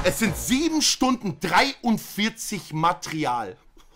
Es sind 7 Stunden 43 Material.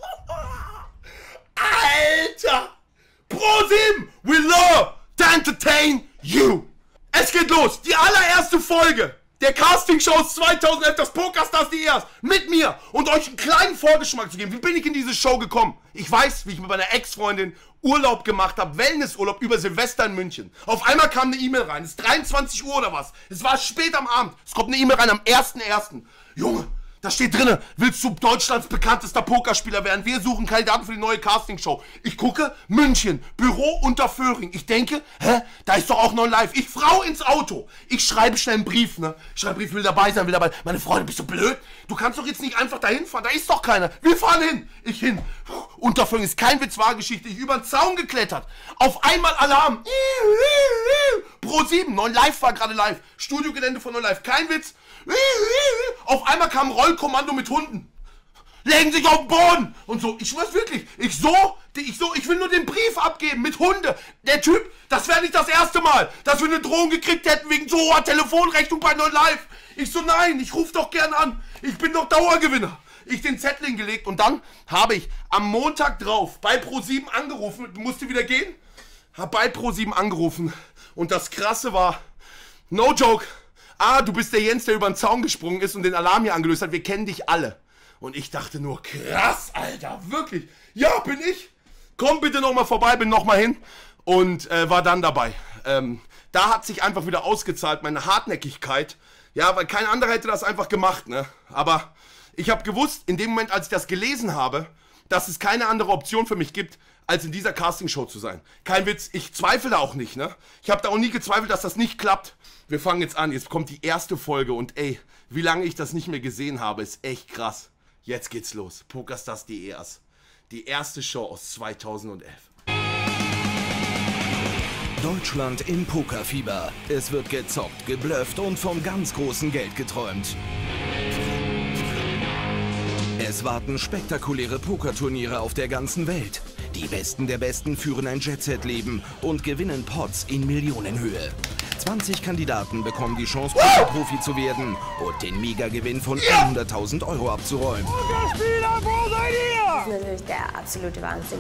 Alter! ProSieben! We love to entertain you! Es geht los! Die allererste Folge der Castingshows 2011, das Pokerstars.de mit mir und euch einen kleinen Vorgeschmack zu geben. Wie bin ich in diese Show gekommen? Ich weiß, wie ich mit meiner Ex-Freundin Urlaub gemacht habe, Wellnessurlaub über Silvester in München. Auf einmal kam eine E-Mail rein, es ist 23 Uhr oder was. Es war spät am Abend, es kommt eine E-Mail rein am 1.1. Junge, da steht drinne, willst du Deutschlands bekanntester Pokerspieler werden? Wir suchen Kandidaten für die neue Castingshow. Ich gucke, München, Büro Unterföhring. Ich denke, da ist doch auch noch live. Ich Frau ins Auto. Ich schreibe schnell einen Brief, ne? Ich schreibe Brief, will dabei sein, will dabei. Meine Freundin, bist du blöd? Du kannst doch jetzt nicht einfach dahin fahren, da ist doch keiner. Wir fahren hin. Ich hin. Unterföhring ist kein Witz, wahre Geschichte. Ich über den Zaun geklettert. Auf einmal Alarm. ProSieben, 9 Live war gerade live. Studiogelände von 9 Live, kein Witz. Auf einmal kam ein Rollkommando mit Hunden. Legen sich auf den Boden. Und so, ich schwör's wirklich. Ich will nur den Brief abgeben mit Hunde. Der Typ, das wäre nicht das erste Mal, dass wir eine Drohung gekriegt hätten wegen so hoher Telefonrechnung bei 9 Live. Ich so, nein, ich rufe doch gern an. Ich bin doch Dauergewinner. Ich den Zettel hingelegt und dann habe ich am Montag drauf bei ProSieben angerufen. Du musst wieder gehen. Hab bei ProSieben angerufen. Und das Krasse war, no joke, du bist der Jens, der über den Zaun gesprungen ist und den Alarm hier angelöst hat. Wir kennen dich alle. Und ich dachte nur, krass, Alter, wirklich. Ja, bin ich. Komm bitte nochmal vorbei, bin nochmal hin. Und war dann dabei. Da hat sich einfach wieder ausgezahlt, meine Hartnäckigkeit. Ja, weil kein anderer hätte das einfach gemacht, ne? Aber ich habe gewusst, in dem Moment, als ich das gelesen habe, dass es keine andere Option für mich gibt, als in dieser Castingshow zu sein. Kein Witz, ich zweifle da auch nicht, ne? Ich habe da auch nie gezweifelt, dass das nicht klappt. Wir fangen jetzt an, jetzt kommt die erste Folge und ey, wie lange ich das nicht mehr gesehen habe, ist echt krass. Jetzt geht's los, Pokerstars.de, die erste Show aus 2011. Deutschland im Pokerfieber. Es wird gezockt, geblufft und vom ganz großen Geld geträumt. Es warten spektakuläre Pokerturniere auf der ganzen Welt. Die Besten der Besten führen ein Jet-Set-Leben und gewinnen Pots in Millionenhöhe. 20 Kandidaten bekommen die Chance, Pokerprofi zu werden und den Megagewinn von 100.000 Euro abzuräumen. Pokerspieler, wo seid ihr? Das ist natürlich der absolute Wahnsinn.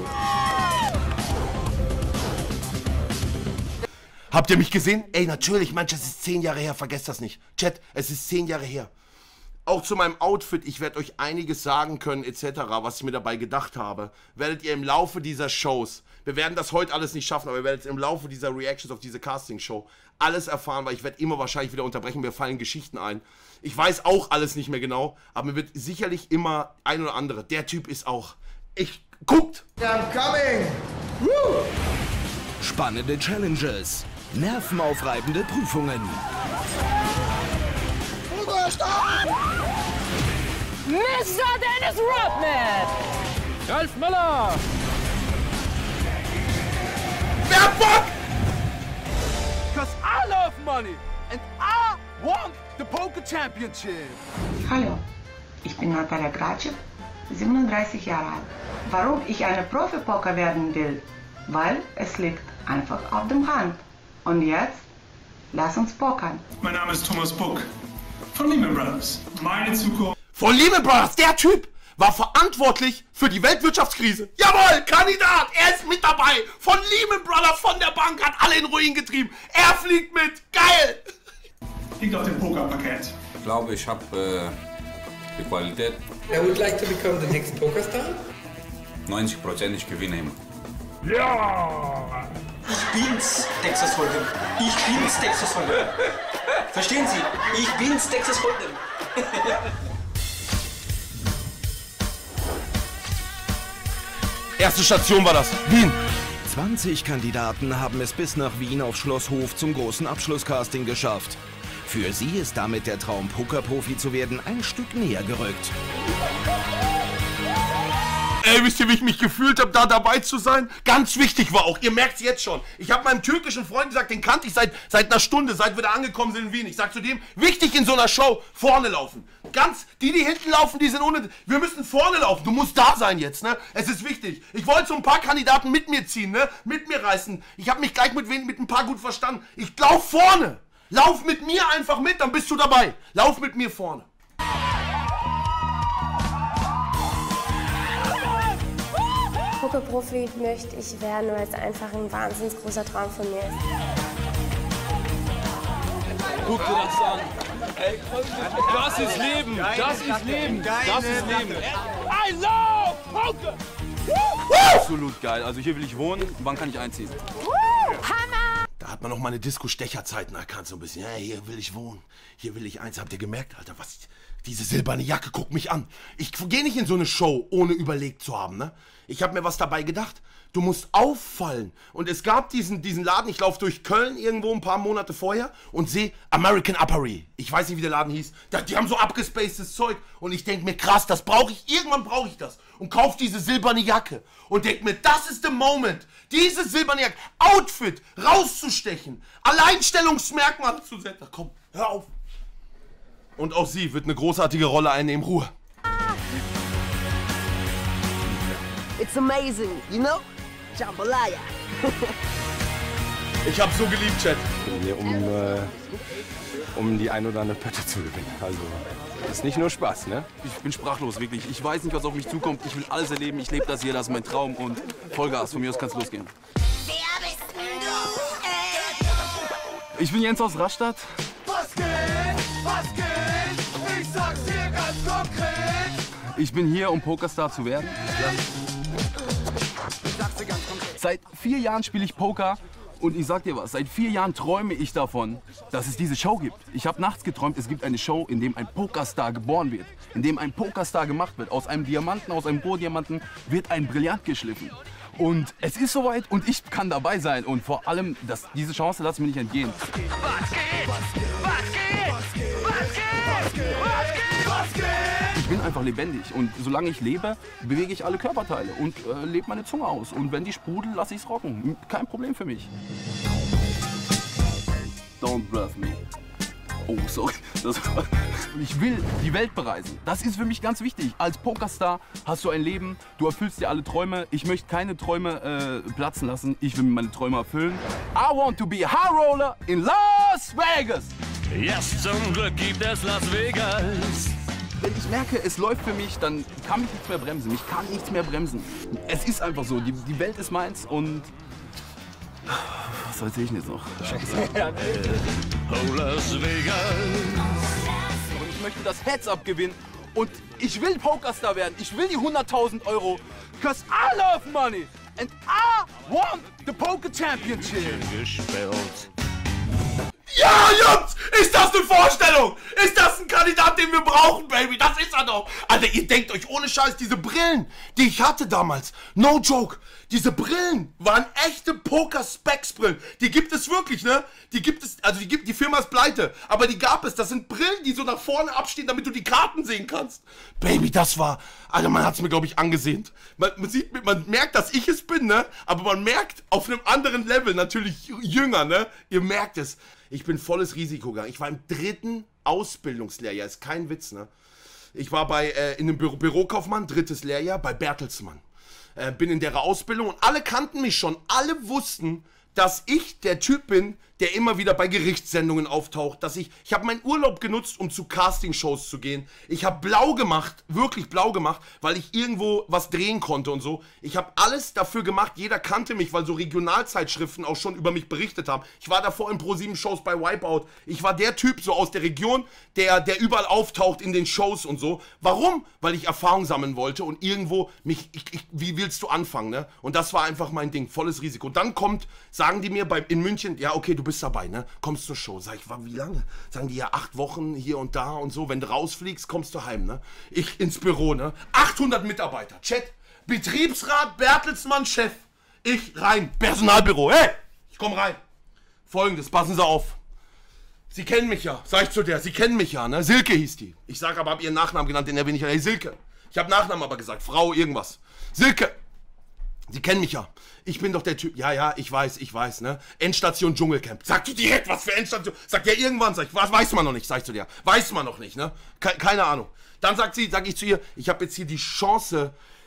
Habt ihr mich gesehen? Ey, natürlich, manches ist 10 Jahre her, vergesst das nicht. Chat, es ist 10 Jahre her. Auch zu meinem Outfit, ich werde euch einiges sagen können, etc., was ich mir dabei gedacht habe. Werdet ihr im Laufe dieser Shows, wir werden das heute alles nicht schaffen, aber ihr werdet im Laufe dieser Reactions auf diese Casting-Show alles erfahren, weil ich werde immer wahrscheinlich wieder unterbrechen, mir fallen Geschichten ein. Ich weiß auch alles nicht mehr genau, aber mir wird sicherlich immer ein oder andere. Der Typ ist auch, guckt! I'm coming! Woo! Spannende Challenges, nervenaufreibende Prüfungen. Mr. Dennis Rodman! Ralf Möller! Wer Bock? Cause I love money and I want the Poker Championship. Hallo, ich bin Natalia Gracic, 37 Jahre alt. Warum ich eine Profi-Poker werden will? Weil es liegt einfach auf dem Hand. Und jetzt, lass uns pokern. Mein Name ist Thomas Buck von Lehman Brothers. Meine Zukunft. Von Lehman Brothers, der Typ war verantwortlich für die Weltwirtschaftskrise. Jawohl, Kandidat, er ist mit dabei. Von Lehman Brothers, von der Bank, hat alle in Ruin getrieben. Er fliegt mit, geil. Liegt auf dem Pokerpaket. Ich glaube, ich habe die Qualität. I would like to become the next Pokerstar. 90% ich gewinne immer. Ja! Ich bin's, Texas Hold'em. Ich bin's, Texas Hold'em. Verstehen Sie? Ich bin's, Texas Hold'em. Erste Station war das, Wien. 20 Kandidaten haben es bis nach Wien auf Schloss Hof zum großen Abschlusscasting geschafft. Für sie ist damit der Traum, Pokerprofi zu werden, ein Stück näher gerückt. Ey, wisst ihr, wie ich mich gefühlt habe, da dabei zu sein? Ganz wichtig war auch, ihr merkt es jetzt schon. Ich habe meinem türkischen Freund gesagt, den kannte ich seit einer Stunde, seit wir da angekommen sind in Wien. Ich sag zu dem, wichtig in so einer Show, vorne laufen. Die hinten laufen, die sind ohne... Wir müssen vorne laufen, du musst da sein jetzt, ne? Es ist wichtig. Ich wollte so ein paar Kandidaten mit mir ziehen, ne? Mit mir reißen. Ich habe mich gleich mit ein paar gut verstanden. Ich lauf vorne. Lauf mit mir einfach mit, dann bist du dabei. Lauf mit mir vorne. Pokerprofi möchte ich werden, weil es einfach ein wahnsinnig großer Traum von mir ist. Guck dir das an. Ey, das ist Leben. Das ist Leben. Das ist Leben. I love Poker. Absolut geil. Also hier will ich wohnen. Wann kann ich einziehen? Hammer! Da hat man noch meine Disco-Stecherzeiten erkannt, so ein bisschen. Ja, hier will ich wohnen. Hier will ich eins. Habt ihr gemerkt, Alter, was... Diese silberne Jacke, guck mich an. Ich gehe nicht in so eine Show, ohne überlegt zu haben, ne? Ich habe mir was dabei gedacht. Du musst auffallen. Und es gab diesen Laden, ich laufe durch Köln irgendwo ein paar Monate vorher und sehe American Apparel. Ich weiß nicht, wie der Laden hieß. Die haben so abgespacedes Zeug. Und ich denke mir, krass, das brauche ich. Irgendwann brauche ich das. Und kauf diese silberne Jacke. Und denk mir, das ist der Moment. Diese silberne Jacke, Outfit, rauszustechen. Alleinstellungsmerkmal zu setzen. Komm, hör auf. Und auch sie wird eine großartige Rolle einnehmen. Ruhe. It's amazing, you know? Jambalaya. Ich hab's so geliebt, Chat. Hier, um die ein oder andere Pötte zu gewinnen. Also, das ist nicht nur Spaß, ne? Ich bin sprachlos, wirklich. Ich weiß nicht, was auf mich zukommt. Ich will alles erleben. Ich lebe das hier, das ist mein Traum. Und Vollgas, von mir aus kann's losgehen. Wer bist denn du? Ich bin Jens aus Rastatt. Was geht? Was geht? Ich sag's dir ganz konkret. Ich bin hier, um Pokerstar zu werden. Seit 4 Jahren spiele ich Poker und ich sag dir was, seit 4 Jahren träume ich davon, dass es diese Show gibt. Ich habe nachts geträumt, es gibt eine Show, in dem ein Pokerstar geboren wird, in dem ein Pokerstar gemacht wird. Aus einem Diamanten, aus einem Rohdiamanten wird ein Brillant geschliffen. Und es ist soweit und ich kann dabei sein und vor allem, diese Chance lasse ich mir nicht entgehen. Was geht? Was geht? Was geht? Was geht? Was geht? Was geht? Ich bin einfach lebendig und solange ich lebe, bewege ich alle Körperteile und lebe meine Zunge aus. Und wenn die sprudelt, lasse ich es rocken. Kein Problem für mich. Don't breath me. Oh, sorry. Ich will die Welt bereisen. Das ist für mich ganz wichtig. Als Pokerstar hast du ein Leben, du erfüllst dir alle Träume. Ich möchte keine Träume platzen lassen. Ich will mir meine Träume erfüllen. I want to be a high roller in Las Vegas. Yes, zum Glück gibt es Las Vegas. Wenn ich merke, es läuft für mich, dann kann mich nichts mehr bremsen. Mich kann nichts mehr bremsen. Es ist einfach so. Die Welt ist meins und... Was erzähl ich denn jetzt noch? Scheiße. Oh, Las Vegas. Und ich möchte das Heads-Up gewinnen. Und ich will Pokerstar werden. Ich will die 100.000 Euro. Cause I love money. And I want the Poker Championship. Gespielt. Ja, Jungs! Ist das eine Vorstellung? Ist das ein Kandidat, den wir brauchen, Baby? Das ist er doch! Alter, ihr denkt euch ohne Scheiß, diese Brillen, die ich hatte damals, no joke, diese Brillen waren echte Poker-Specs-Brillen. Die gibt es wirklich, ne? Die gibt es, also die Firma ist pleite, aber die gab es. Das sind Brillen, die so nach vorne abstehen, damit du die Karten sehen kannst. Baby, das war, Alter, man hat es mir, glaube ich, angesehen. Man merkt, dass ich es bin, ne? Aber man merkt auf einem anderen Level, natürlich jünger, ne? Ihr merkt es. Ich bin volles Risiko gegangen. Ich war im 3. Ausbildungslehrjahr, ist kein Witz, ne? Ich war in einem Bürokaufmann, 3. Lehrjahr, bei Bertelsmann. Bin in der Ausbildung und alle kannten mich schon. Alle wussten, dass ich der Typ bin, der immer wieder bei Gerichtssendungen auftaucht. Dass ich habe meinen Urlaub genutzt, um zu Castingshows zu gehen. Ich habe blau gemacht, wirklich blau gemacht, weil ich irgendwo was drehen konnte und so. Ich habe alles dafür gemacht. Jeder kannte mich, weil so Regionalzeitschriften auch schon über mich berichtet haben. Ich war davor in Pro7-Shows bei Wipeout. Ich war der Typ so aus der Region, der überall auftaucht in den Shows und so. Warum? Weil ich Erfahrung sammeln wollte und irgendwo wie willst du anfangen, ne? Und das war einfach mein Ding, volles Risiko. Dann sagen die mir in München, ja okay, du bist dabei, ne? Kommst zur Show. Sag ich, wie lange? Sagen die, ja 8 Wochen hier und da und so. Wenn du rausfliegst, kommst du heim, ne? Ich ins Büro, ne? 800 Mitarbeiter. Chat, Betriebsrat, Bertelsmann, Chef. Ich rein, Personalbüro. Hey, ich komm rein. Folgendes, passen Sie auf. Sie kennen mich ja, sag ich zu der. Sie kennen mich ja, ne? Silke hieß die. Ich sag aber, hab ihren Nachnamen genannt, den erwähne ich ja. Hey, Silke. Ich hab Nachnamen aber gesagt. Frau irgendwas. Silke. Sie kennen mich ja. Ich bin doch der Typ. Ja, ich weiß, ne? Endstation Dschungelcamp. Sag du direkt, was für Endstation. Sagt ja irgendwann, sag ich, was weiß man noch nicht, sag ich zu dir. Weiß man noch nicht, ne? Keine Ahnung. Dann sag ich zu ihr, ich habe jetzt hier die Chance,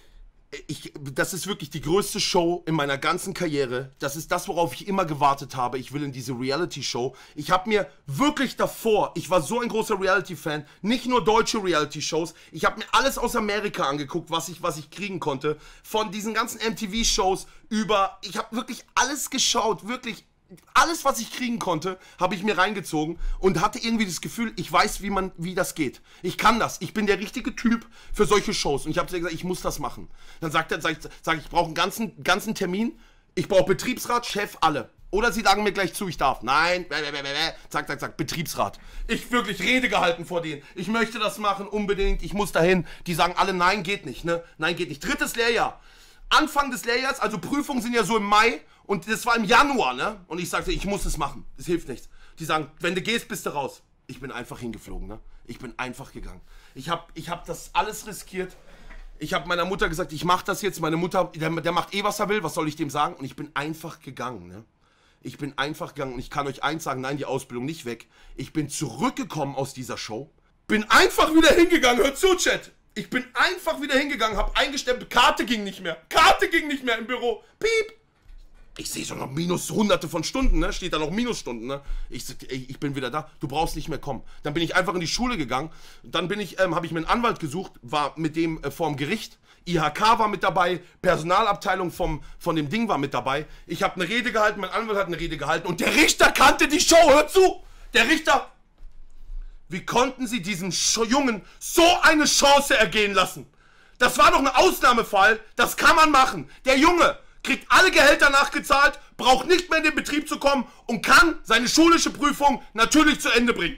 das ist wirklich die größte Show in meiner ganzen Karriere. Das ist das, worauf ich immer gewartet habe. Ich will in diese Reality-Show. Ich habe mir wirklich davor, ich war so ein großer Reality-Fan, nicht nur deutsche Reality-Shows, ich habe mir alles aus Amerika angeguckt, was ich kriegen konnte. Von diesen ganzen MTV-Shows über, ich habe wirklich alles geschaut, wirklich. Alles, was ich kriegen konnte, habe ich mir reingezogen und hatte irgendwie das Gefühl, ich weiß, wie das geht. Ich kann das. Ich bin der richtige Typ für solche Shows. Und ich habe gesagt, ich muss das machen. Dann sag ich brauche einen ganzen Termin. Ich brauche Betriebsrat, Chef, alle. Oder sie sagen mir gleich zu, ich darf. Nein, zack, Betriebsrat. Ich wirklich Rede gehalten vor denen. Ich möchte das machen, unbedingt. Ich muss dahin. Die sagen alle, nein, geht nicht, ne? Nein, geht nicht. 3. Lehrjahr. Anfang des Lehrjahrs, also Prüfungen sind ja so im Mai. Und das war im Januar, ne? Und ich sagte, ich muss es machen. Das hilft nichts. Die sagen, wenn du gehst, bist du raus. Ich bin einfach hingeflogen, ne? Ich bin einfach gegangen. Ich hab das alles riskiert. Ich habe meiner Mutter gesagt, ich mach das jetzt. Meine Mutter, der macht eh, was er will. Was soll ich dem sagen? Und ich bin einfach gegangen, ne? Ich bin einfach gegangen. Und ich kann euch eins sagen, nein, die Ausbildung nicht weg. Ich bin zurückgekommen aus dieser Show. Bin einfach wieder hingegangen. Hört zu, Chat. Ich bin einfach wieder hingegangen, hab eingestempelt. Karte ging nicht mehr. Karte ging nicht mehr im Büro. Piep. Ich sehe schon noch minus hunderte von Stunden, ne? Steht da noch Minusstunden, ne? Ich bin wieder da, du brauchst nicht mehr kommen. Dann bin ich einfach in die Schule gegangen. Dann habe ich mir einen Anwalt gesucht, war mit dem vorm Gericht. IHK war mit dabei, Personalabteilung von dem Ding war mit dabei. Ich habe eine Rede gehalten, mein Anwalt hat eine Rede gehalten und der Richter kannte die Show, hört zu! Der Richter, wie konnten sie diesem Jungen so eine Chance ergehen lassen? Das war doch ein Ausnahmefall, das kann man machen. Der Junge kriegt alle Gehälter nachgezahlt, braucht nicht mehr in den Betrieb zu kommen und kann seine schulische Prüfung natürlich zu Ende bringen.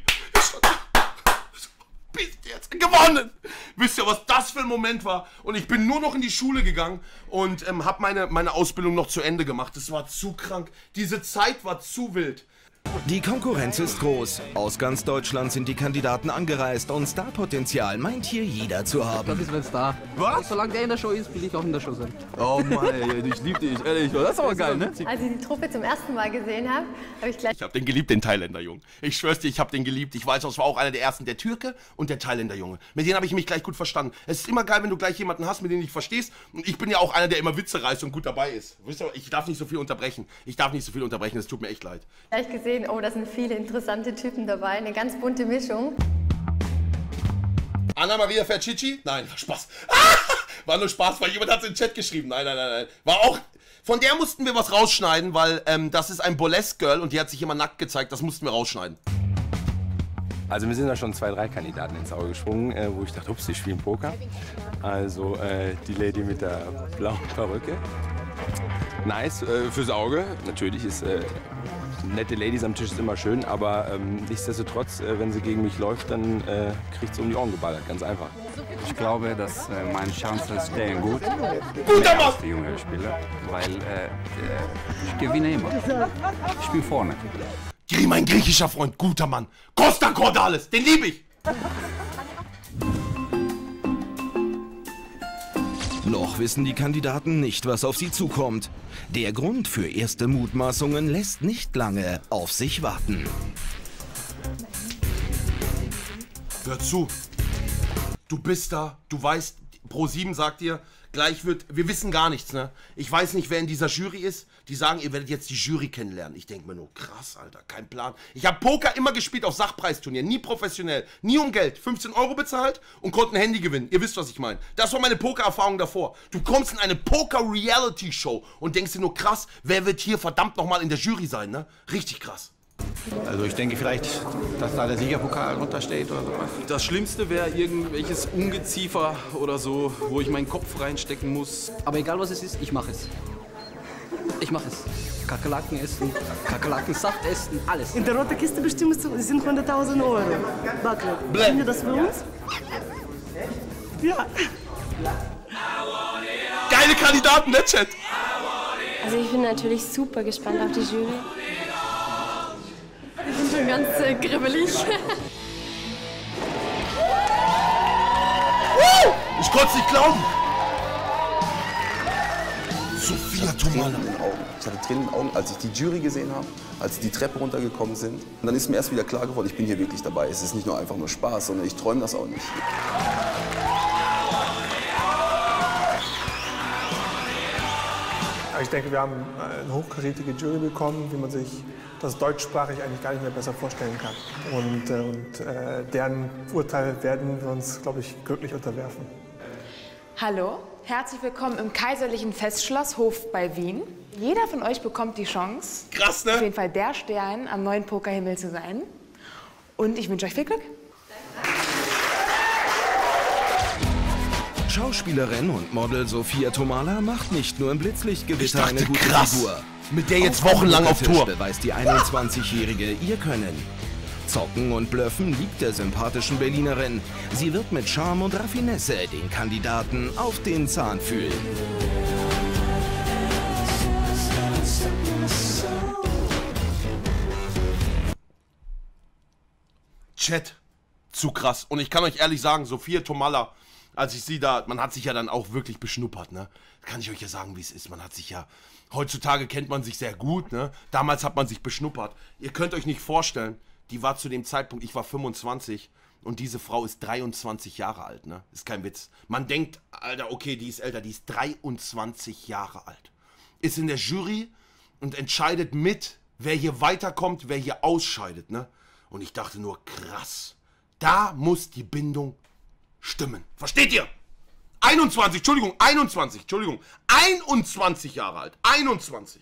Bist jetzt gewonnen! Wisst ihr, was das für ein Moment war? Und ich bin nur noch in die Schule gegangen und habe meine Ausbildung noch zu Ende gemacht. Das war zu krank. Diese Zeit war zu wild. Die Konkurrenz ist groß. Aus ganz Deutschland sind die Kandidaten angereist und Starpotenzial meint hier jeder zu haben. Das ist ein Star. Was? Solange der in der Show ist, will ich auch in der Show sein. Oh Mann, ey, ich lieb dich, ehrlich. Das ist aber geil, ne? Als ich die Truppe zum ersten Mal gesehen habe, habe ich gleich... Ich habe den geliebt, den Thailänder Jungen. Ich schwör's dir, ich habe den geliebt. Ich weiß, das war auch einer der ersten, der Türke und der Thailänder Junge. Mit denen habe ich mich gleich gut verstanden. Es ist immer geil, wenn du gleich jemanden hast, mit dem du dich verstehst. Und ich bin ja auch einer, der immer Witze reißt und gut dabei ist. Wisst ihr, ich darf nicht so viel unterbrechen. Es tut mir echt leid. Gleich gesehen, oh, das sind viele interessante Typen dabei, eine ganz bunte Mischung. Anna Maria Fercici? Nein, Spaß. War nur Spaß, weil jemand hat es in den Chat geschrieben. Nein. War auch... Von der mussten wir was rausschneiden, weil das ist ein Burlesque-Girl und die hat sich immer nackt gezeigt. Das mussten wir rausschneiden. Also mir sind da schon 2, 3 Kandidaten ins Auge gesprungen, wo ich dachte, ups, die spielen Poker. Also die Lady mit der blauen Perücke. Nice, fürs Auge. Natürlich ist... nette Ladies am Tisch ist immer schön, aber nichtsdestotrotz, wenn sie gegen mich läuft, dann kriegt sie um die Ohren geballert, ganz einfach. Ich glaube, dass meine Chancen stehen gut. Guter Mann! Die jüngere Spieler, weil ich gewinne immer. Ich bin vorne. Giri, mein griechischer Freund, guter Mann. Costa Cordalis, den liebe ich. Noch wissen die Kandidaten nicht, was auf sie zukommt. Der Grund für erste Mutmaßungen lässt nicht lange auf sich warten. Hör zu. Du bist da, du weißt, Pro7 sagt dir, gleich wird, wir wissen gar nichts, ne? Ich weiß nicht, wer in dieser Jury ist. Die sagen, ihr werdet jetzt die Jury kennenlernen. Ich denke mir nur, krass, Alter, kein Plan. Ich habe Poker immer gespielt auf Sachpreisturnier, nie professionell, nie um Geld. 15 € bezahlt und konnte ein Handy gewinnen. Ihr wisst, was ich meine. Das war meine Poker-Erfahrung davor. Du kommst in eine Poker-Reality-Show und denkst dir nur, krass, wer wird hier verdammt nochmal in der Jury sein, ne? Richtig krass. Also ich denke vielleicht, dass da der Siegerpokal runtersteht oder sowas. Das Schlimmste wäre irgendwelches Ungeziefer oder so, wo ich meinen Kopf reinstecken muss. Aber egal was es ist, ich mache es. Ich mache es. Kakerlaken essen, Kakerlakensaft essen, alles. In der roten Kiste bestimmt sind 100.000 €. Warte, sind das für uns? Ja. Geile Kandidaten, ne, Chat? Also ich bin natürlich super gespannt auf die Jury. Ich bin schon ganz gribbelig. Ich konnte es nicht glauben. Sophia Tomala. Ich hatte Tränen in den Augen, als ich die Jury gesehen habe, als sie die Treppe runtergekommen sind. Und dann ist mir erst wieder klar geworden, ich bin hier wirklich dabei. Es ist nicht nur einfach nur Spaß, sondern ich träume das auch nicht. Ich denke, wir haben eine hochkarätige Jury bekommen, wie man sich das deutschsprachig eigentlich gar nicht mehr besser vorstellen kann. Und deren Urteil werden wir uns, glaube ich, glücklich unterwerfen. Hallo, herzlich willkommen im Kaiserlichen Festschloss Hof bei Wien. Jeder von euch bekommt die Chance, krass, ne? Auf jeden Fall der Stern am neuen Pokerhimmel zu sein. Und ich wünsche euch viel Glück. Schauspielerin und Model Sophia Tomala macht nicht nur im Blitzlichtgewitter eine gute krass. Figur. Mit der jetzt wochenlang auf Tour. Beweist die 21-Jährige ihr Können. Zocken und Blöffen liegt der sympathischen Berlinerin. Sie wird mit Charme und Raffinesse den Kandidaten auf den Zahn fühlen. Chat, zu krass. Und ich kann euch ehrlich sagen, Sophia Tomala, als ich sie da, man hat sich ja dann auch wirklich beschnuppert, ne? Kann ich euch ja sagen, wie es ist. Man hat sich ja, heutzutage kennt man sich sehr gut, ne? Damals hat man sich beschnuppert. Ihr könnt euch nicht vorstellen, die war zu dem Zeitpunkt, ich war 25 und diese Frau ist 23 Jahre alt, ne? Ist kein Witz. Man denkt, Alter, okay, die ist älter, die ist 23 Jahre alt. Ist in der Jury und entscheidet mit, wer hier weiterkommt, wer hier ausscheidet, ne? Und ich dachte nur, krass, da muss die Bindung stimmen. Versteht ihr? 21 Jahre alt. 21.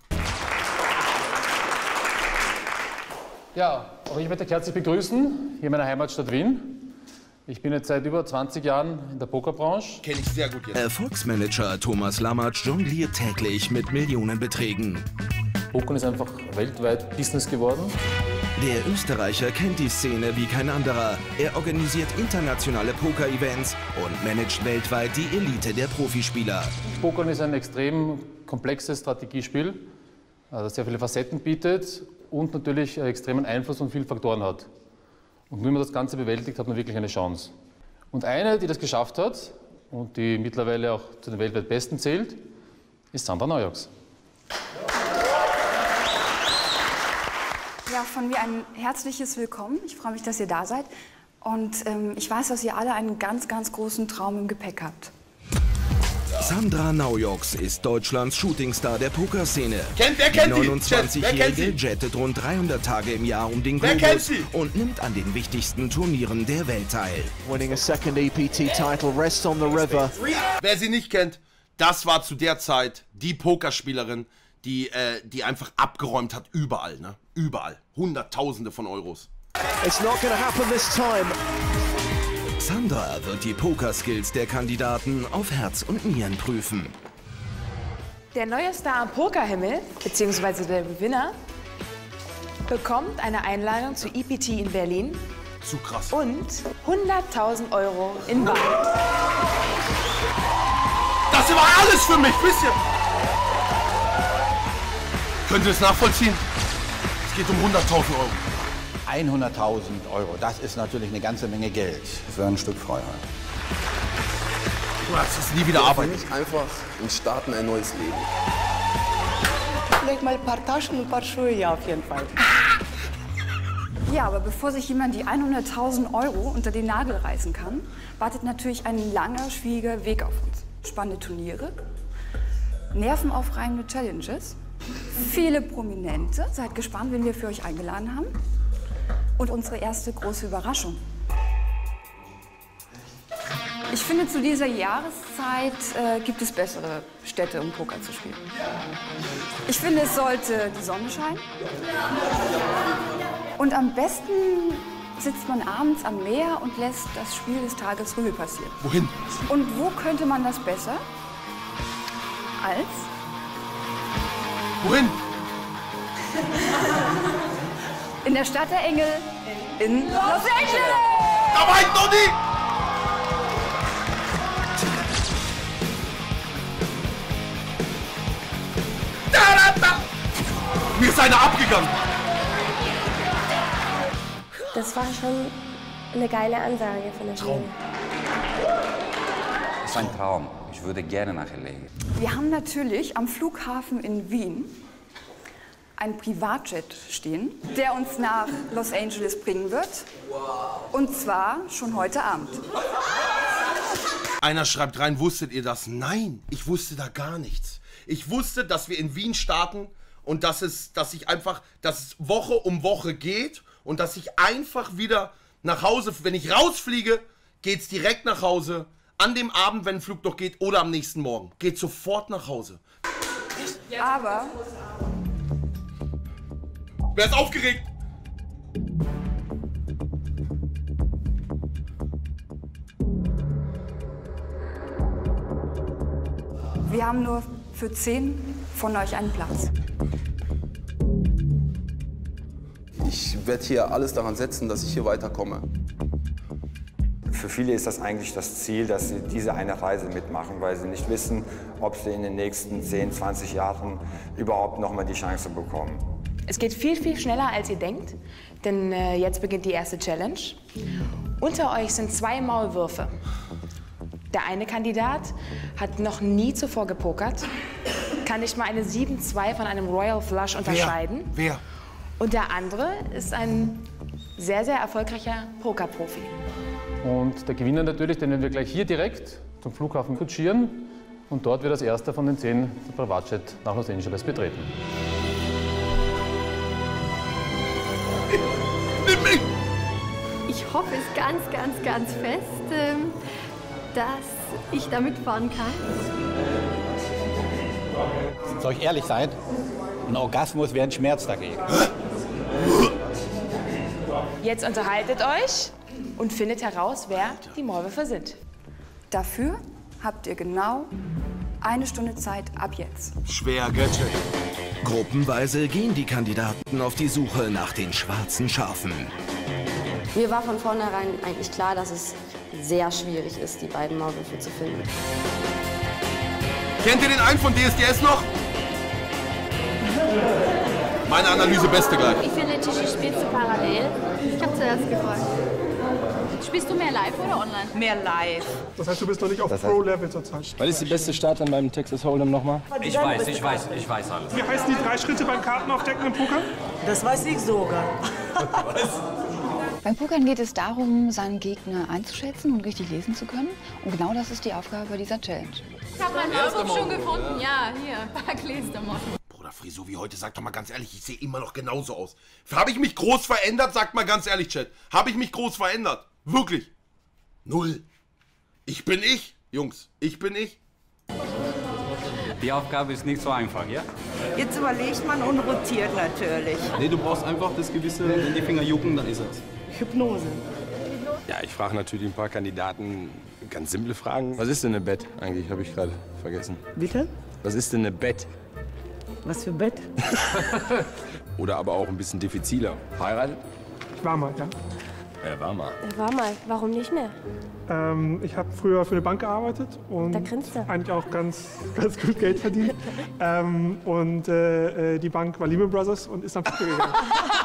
Ja, auch ich möchte euch herzlich begrüßen, hier in meiner Heimatstadt Wien. Ich bin jetzt seit über 20 Jahren in der Pokerbranche. Kenne ich sehr gut jetzt. Erfolgsmanager Thomas Lammertsch jongliert täglich mit Millionenbeträgen. Pokern ist einfach weltweit Business geworden. Der Österreicher kennt die Szene wie kein anderer. Er organisiert internationale Poker-Events und managt weltweit die Elite der Profispieler. Pokern ist ein extrem komplexes Strategiespiel, das sehr viele Facetten bietet und natürlich extremen Einfluss und viele Faktoren hat. Und nur wenn man das Ganze bewältigt, hat man wirklich eine Chance. Und eine, die das geschafft hat und die mittlerweile auch zu den weltweit Besten zählt, ist Sandra Naujoks. Ja, von mir ein herzliches Willkommen. Ich freue mich, dass ihr da seid. Und ich weiß, dass ihr alle einen ganz, ganz großen Traum im Gepäck habt. Sandra Naujoks ist Deutschlands Shootingstar der Pokerszene. Wer kennt die 29-Jährige jettet rund 300 Tage im Jahr um den Globus und nimmt an den wichtigsten Turnieren der Welt teil. Winning a second EPT title, Rest on the River. Wer sie nicht kennt, das war zu der Zeit die Pokerspielerin, die einfach abgeräumt hat, überall, ne? Überall. Hunderttausende von Euros. It's not gonna happen this time. Sandra wird die Pokerskills der Kandidaten auf Herz und Nieren prüfen. Der neue Star am Pokerhimmel, beziehungsweise der Gewinner, bekommt eine Einladung zu EPT in Berlin. Zu krass. Und 100.000 Euro in Bar. Das war alles für mich, wisst ihr? Könnt ihr es nachvollziehen? Es geht um 100.000 Euro. 100.000 Euro, das ist natürlich eine ganze Menge Geld. Für ein Stück Freiheit. Du hast es nie wieder arbeiten. Für mich einfach ein Starten, ein neues Leben. Vielleicht mal ein paar Taschen und ein paar Schuhe, ja, auf jeden Fall. Ja, aber bevor sich jemand die 100.000 Euro unter den Nagel reißen kann, wartet natürlich ein langer, schwieriger Weg auf uns. Spannende Turniere, nervenaufreibende Challenges, viele Prominente. Seid gespannt, wen wir für euch eingeladen haben. Und unsere erste große Überraschung. Ich finde, zu dieser Jahreszeit gibt es bessere Städte, um Poker zu spielen. Ich finde, es sollte die Sonne scheinen. Und am besten sitzt man abends am Meer und lässt das Spiel des Tages Revue passieren. Wohin? Und wo könnte man das besser als? Wohin? In der Stadt der Engel in Los Angeles! Da war ich noch nie! Mir ist einer abgegangen! Das war schon eine geile Ansage von der Jury. Das ist ein Traum. Ich würde gerne nach LA. Wir haben natürlich am Flughafen in Wien einen Privatjet stehen, der uns nach Los Angeles bringen wird. Und zwar schon heute Abend. Einer schreibt rein, wusstet ihr das? Nein, ich wusste da gar nichts. Ich wusste, dass wir in Wien starten und dass es Woche um Woche geht und dass ich einfach wieder nach Hause, wenn ich rausfliege, geht's direkt nach Hause. An dem Abend, wenn ein Flug noch geht, oder am nächsten Morgen. Geht sofort nach Hause. Aber... Wer ist aufgeregt? Wir haben nur für 10 von euch einen Platz. Ich werde hier alles daran setzen, dass ich hier weiterkomme. Für viele ist das eigentlich das Ziel, dass sie diese eine Reise mitmachen, weil sie nicht wissen, ob sie in den nächsten 10, 20 Jahren überhaupt noch mal die Chance bekommen. Es geht viel, viel schneller, als ihr denkt, denn jetzt beginnt die erste Challenge. Unter euch sind 2 Maulwürfe. Der eine Kandidat hat noch nie zuvor gepokert, kann nicht mal eine 7-2 von einem Royal Flush unterscheiden. Wer? Und der andere ist ein sehr, sehr erfolgreicher Pokerprofi. Und der Gewinner natürlich, den werden wir gleich hier direkt zum Flughafen kutschieren. Und dort wird als erster von den 10 der Privatjet nach Los Angeles betreten. Ich hoffe es ganz, ganz, ganz fest, dass ich da mitfahren kann. Soll ich ehrlich sein? Ein Orgasmus wäre ein Schmerz dagegen. Jetzt unterhaltet euch und findet heraus, wer die Maulwürfe sind. Dafür habt ihr genau 1 Stunde Zeit ab jetzt. Schwer, Götche. Gruppenweise gehen die Kandidaten auf die Suche nach den schwarzen Schafen. Mir war von vornherein eigentlich klar, dass es sehr schwierig ist, die beiden Maulwürfe zu finden. Kennt ihr den einen von DSDS noch? Meine Analyse beste gleich. Ich finde, Tischi, spielst du parallel? Ich habe zuerst gefragt. Spielst du mehr live oder online? Mehr live. Das heißt, du bist noch nicht auf Pro-Level zurzeit. Was ist die beste Starterin beim Texas Hold'em nochmal? Ich weiß alles. Wie heißen die 3 Schritte beim Kartenaufdecken im Poker? Das weiß ich sogar. Beim Pokern geht es darum, seinen Gegner einzuschätzen und richtig lesen zu können. Und genau das ist die Aufgabe bei dieser Challenge. Ich habe meinen Maulwurf schon gefunden. Ja, hier, Barclays der Motten. Bruder, Frisur wie heute, sag doch mal ganz ehrlich, ich sehe immer noch genauso aus. Habe ich mich groß verändert? Sagt mal ganz ehrlich, Chat. Habe ich mich groß verändert? Wirklich? 0. Ich bin ich, Jungs. Ich bin ich. Die Aufgabe ist nicht so einfach, ja? Jetzt überlegt man und rotiert natürlich. Nee, du brauchst einfach das gewisse, wenn die Finger jucken, dann ist es. Hypnose. Ja, ich frage natürlich ein paar Kandidaten ganz simple Fragen. Was ist denn ein Bett eigentlich? Habe ich gerade vergessen. Bitte? Was ist denn ein Bett? Was für Bett? Oder aber auch ein bisschen diffiziler. Verheiratet? Ich war mal, ja. Er war mal. War mal, warum nicht mehr? Ich habe früher für eine Bank gearbeitet und Da grinst er. eigentlich auch ganz gut Geld verdient. Die Bank war Lehman Brothers und ist dann pleite gegangen.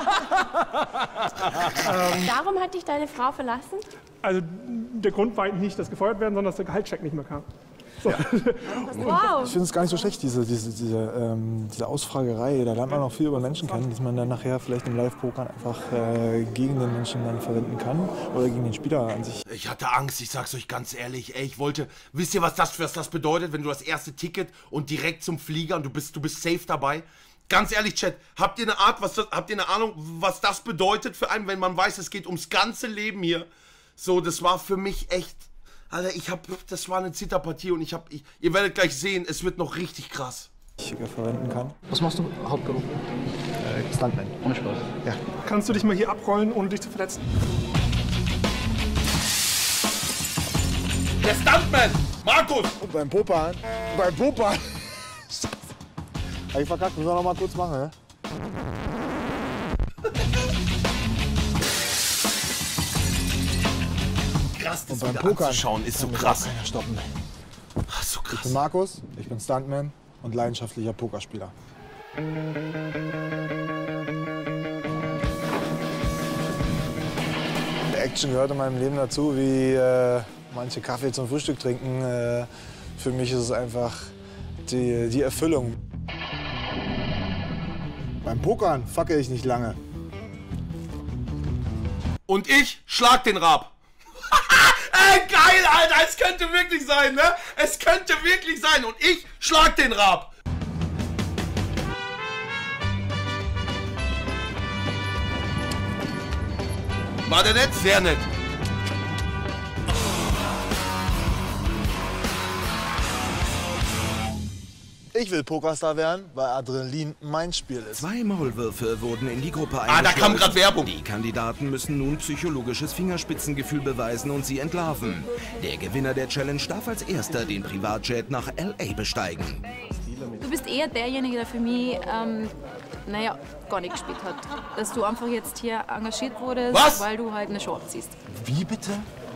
Darum hat dich deine Frau verlassen? Also der Grund war eigentlich nicht, dass gefeuert werden, sondern dass der Gehaltscheck nicht mehr kam. So. Wow. Ich finde es gar nicht so schlecht, diese Ausfragerei. Da lernt man auch viel über Menschen kennen, dass man dann nachher vielleicht im Live-Pokern einfach gegen den Menschen dann verwenden kann oder gegen den Spieler an sich. Ich hatte Angst, ich sag's euch ganz ehrlich. Ey, ich wollte, wisst ihr, was das bedeutet, wenn du das erste Ticket und direkt zum Flieger und du bist safe dabei? Ganz ehrlich, Chat, habt ihr eine Ahnung, was das bedeutet für einen, wenn man weiß, es geht ums ganze Leben hier? So, das war für mich echt, Alter, das war eine Zitterpartie und ihr werdet gleich sehen, es wird noch richtig krass. Ich verwenden kann. Was machst du Hauptberuf? Stuntman. Ohne Spaß. Ja. Kannst du dich mal hier abrollen, ohne dich zu verletzen? Der Stuntman! Markus! Und beim Popan. Hab ich verkackt, müssen wir noch mal kurz machen, ne? Krass, das beim wieder Pokern anzuschauen ist so krass. Stoppen. Ach, so krass. Ich bin Markus, ich bin Stuntman und leidenschaftlicher Pokerspieler. Action gehört in meinem Leben dazu, wie manche Kaffee zum Frühstück trinken. Für mich ist es einfach die Erfüllung. Beim Pokern facke ich nicht lange. Und ich schlag den Rab. Ey, geil, Alter, es könnte wirklich sein, ne? Es könnte wirklich sein. Und ich schlag den Rab. War der nett? Sehr nett. Ich will Pokerstar werden, weil Adrenalin mein Spiel ist. 2 Maulwürfe wurden in die Gruppe Ah, da kam gerade Werbung. Die Kandidaten müssen nun psychologisches Fingerspitzengefühl beweisen und sie entlarven. Der Gewinner der Challenge darf als erster den Privatjet nach LA besteigen. Du bist eher derjenige, der für mich, naja, gar nicht gespielt hat. Dass du einfach jetzt hier engagiert wurdest, weil du halt eine Show abziehst. Wie bitte?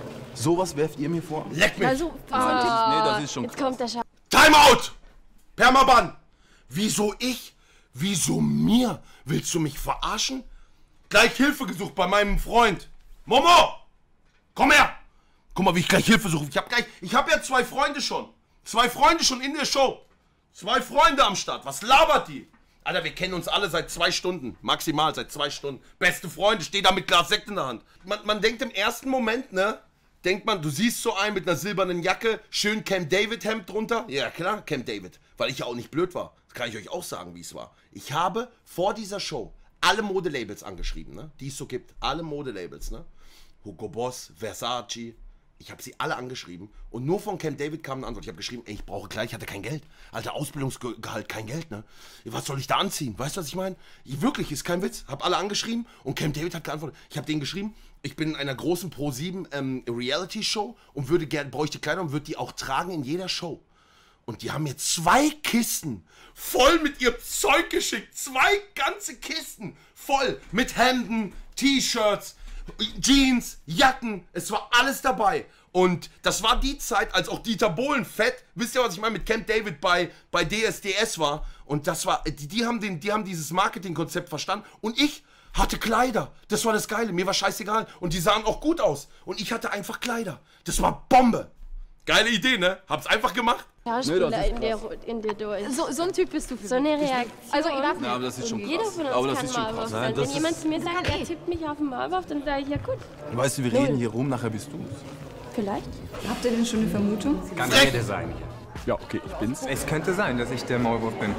Sowas werft ihr mir vor? Leck mich! Also, nee, das ist schon jetzt kommt der Schau. Timeout! Permaban! Wieso ich? Wieso mir? Willst du mich verarschen? Gleich Hilfe gesucht bei meinem Freund. Momo! Komm her! Guck mal, wie ich gleich Hilfe suche. Ich hab ja 2 Freunde schon. 2 Freunde schon in der Show. 2 Freunde am Start. Was labert die? Alter, wir kennen uns alle seit 2 Stunden. Maximal seit 2 Stunden. Beste Freunde, steht da mit Glas Sekt in der Hand. Man denkt im ersten Moment, ne? Denkt man, du siehst so einen mit einer silbernen Jacke, schön Camp David Hemd drunter. Ja klar, Camp David. Weil ich ja auch nicht blöd war. Das kann ich euch auch sagen, wie es war. Ich habe vor dieser Show alle Modelabels angeschrieben, ne? Die es so gibt. Alle Modelabels, ne? Hugo Boss, Versace. Ich habe sie alle angeschrieben und nur von Camp David kam eine Antwort. Ich habe geschrieben, ey, ich brauche gleich, ich hatte kein Geld. Alter, Ausbildungsgehalt, kein Geld, ne? Was soll ich da anziehen? Weißt du, was ich meine? Wirklich, ist kein Witz. Hab alle angeschrieben und Camp David hat geantwortet. Ich habe denen geschrieben, ich bin in einer großen Pro7 Reality-Show und bräuchte Kleider und würde die auch tragen in jeder Show. Und die haben mir 2 Kisten voll mit ihrem Zeug geschickt. 2 ganze Kisten voll mit Hemden, T-Shirts, Jeans, Jacken, es war alles dabei. Und das war die Zeit, als auch Dieter Bohlen fett, wisst ihr, was ich meine, mit Camp David bei DSDS war. Und das war, die haben dieses Marketingkonzept verstanden. Und ich hatte Kleider. Das war das Geile. Mir war scheißegal. Und die sahen auch gut aus. Und ich hatte einfach Kleider. Das war Bombe. Geile Idee, ne? Hab's einfach gemacht. Schauspieler in der durch. So ein Typ bist du für So eine mich. Reaktion. Also, ich darf Ja, aber das ist schon Jeder krass. von uns Aber das kann ist schon Maulwurf krass. sein. Nein, Wenn das jemand zu mir sagt, er tippt mich auf den Maulwurf, dann sage ich, ja gut. Weißt du, wir reden hier rum, nachher bist du's. Vielleicht. Habt ihr denn schon eine Vermutung? Kann jeder sein. Ja, okay, ich bin's. Es könnte sein, dass ich der Maulwurf bin.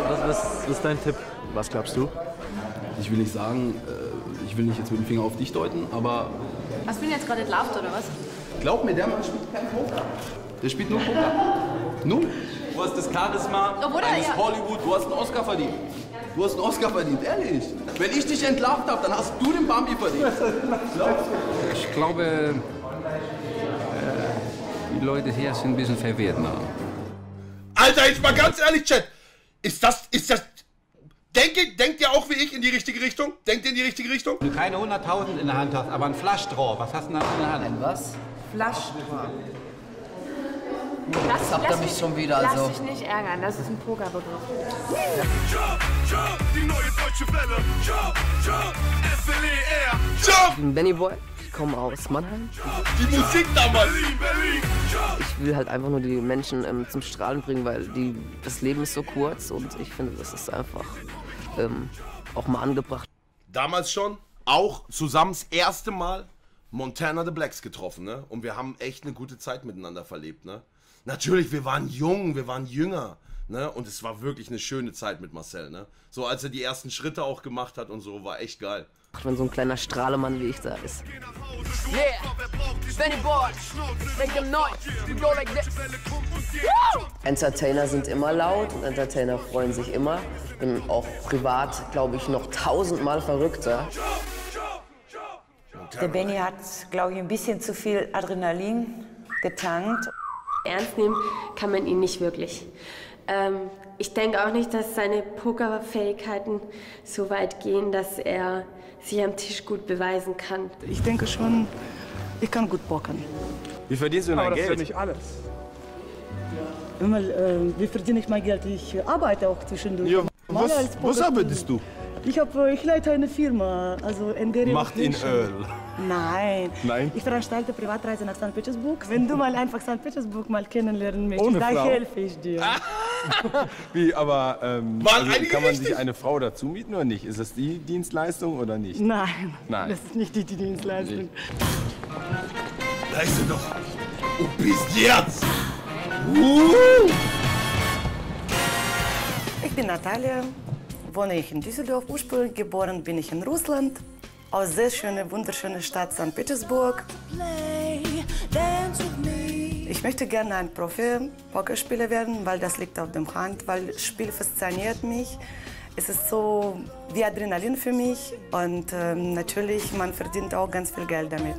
Was ist dein Tipp? Was glaubst du? Ich will nicht sagen, ich will nicht jetzt mit dem Finger auf dich deuten, aber Was bin jetzt gerade entlarvt oder was? glaub mir, der Mann spielt kein Poker. Der spielt nur Poker. Null. Du hast das Charisma eines Hollywood, du hast einen Oscar verdient. Du hast einen Oscar verdient, ehrlich. Wenn ich dich entlarvt habe, dann hast du den Bambi verdient. Ich glaube, die Leute hier sind ein bisschen verwirrt noch. Alter, jetzt mal ganz ehrlich, Chat. Ist das... Denkt ihr auch wie ich in die richtige Richtung? Denkt ihr in die richtige Richtung? Wenn du keine 100.000 in der Hand hast, aber ein Flaschstroh, was hast du denn in der Hand? Ein was? Flaschstroh. Jetzt habt ihr mich schon wieder, also. Lass dich nicht ärgern, das ist ein Pokerbegriff. Die neue deutsche Welle. FLER. Ich bin Benny Boy, ich komme aus Mannheim. Die Musik damals. Ich will halt einfach nur die Menschen zum Strahlen bringen, weil das Leben ist so kurz und ich finde, das ist einfach auch mal angebracht. Damals schon, auch zusammen das erste Mal Montana the Blacks getroffen, ne? Und wir haben echt eine gute Zeit miteinander verlebt, ne? Natürlich, wir waren jung, wir waren jünger, ne? Und es war wirklich eine schöne Zeit mit Marcel, ne? So als er die ersten Schritte auch gemacht hat und so, war echt geil. Wenn so ein kleiner Strahlemann wie ich da ist. Yeah, Benny Boy, make them noise, you go like this. Entertainer sind immer laut und Entertainer freuen sich immer. Bin auch privat, glaube ich, noch 1000-mal verrückter. Der Benny hat, glaube ich, ein bisschen zu viel Adrenalin getankt. Ernst nehmen kann man ihn nicht wirklich. Ich denke auch nicht, dass seine Pokerfähigkeiten so weit gehen, dass er sich am Tisch gut beweisen kann. Ich denke schon, ich kann gut pokern. Wie verdienst du dein Aber das Geld? ist ja nicht alles. Immer, wie verdiene ich mein Geld? Ich arbeite auch zwischendurch. Ja, Mal als was arbeitest du? Ich leite eine Firma, also NGR. Macht in Öl. Nein. Nein? Ich veranstalte Privatreise nach St. Petersburg. Wenn du mal einfach St. Petersburg mal kennenlernen möchtest, Ohne dann Frau? helfe ich dir. Wie, aber also einige kann man richtig? sich eine Frau dazu mieten oder nicht? Ist das die Dienstleistung oder nicht? Nein, Nein. das ist nicht die Dienstleistung. Da ist sie doch. Und bis jetzt. Ich bin Natalia, wohne ich in Düsseldorf. Ursprünglich geboren bin ich in Russland. aus sehr schöner, wunderschöner Stadt St. Petersburg. Ich möchte gerne ein Profi-Pokerspieler werden, weil das liegt auf dem Hand, weil das Spiel fasziniert mich. Es ist so wie Adrenalin für mich und natürlich, man verdient auch ganz viel Geld damit.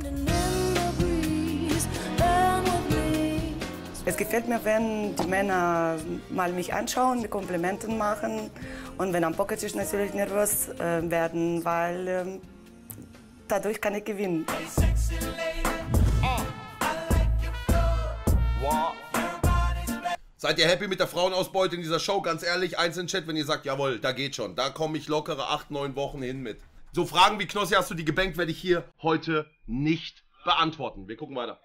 Es gefällt mir, wenn die Männer mal mich anschauen, mir Komplimente machen und wenn am Pokertisch natürlich nervös werden, weil dadurch kann ich gewinnen. Seid ihr happy mit der Frauenausbeute in dieser Show? Ganz ehrlich, eins in den Chat, wenn ihr sagt, jawohl, da geht schon. Da komme ich lockere 8, 9 Wochen hin mit. So Fragen wie, Knossi, hast du die gebankt, werde ich hier heute nicht beantworten. Wir gucken weiter.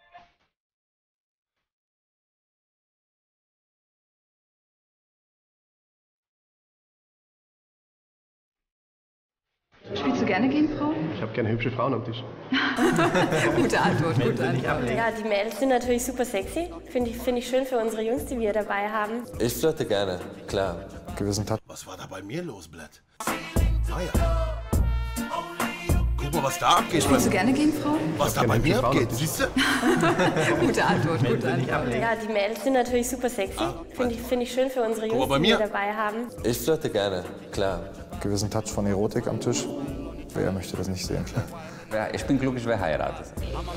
Spielst du gerne gegen Frauen? Ich habe gerne hübsche Frauen am Tisch. Gute Antwort, gute Antwort. Ja, die Mädels sind natürlich super sexy. Finde ich schön für unsere Jungs, die wir dabei haben. Ich flirte gerne, klar. Gewissen Tat. Was war da bei mir los, Blatt? Ah ja. Guck mal, was da abgeht. Spielst du gerne gegen Frauen? Was da bei mir abgeht, siehst du? Gute Antwort, gute Antwort. Ja, die Mädels sind natürlich super sexy. Finde ich schön für unsere Jungs, die wir dabei haben. Ich flirte gerne, klar. Gewissen Touch von Erotik am Tisch. Wer möchte das nicht sehen? Ja, ich bin glücklich verheiratet.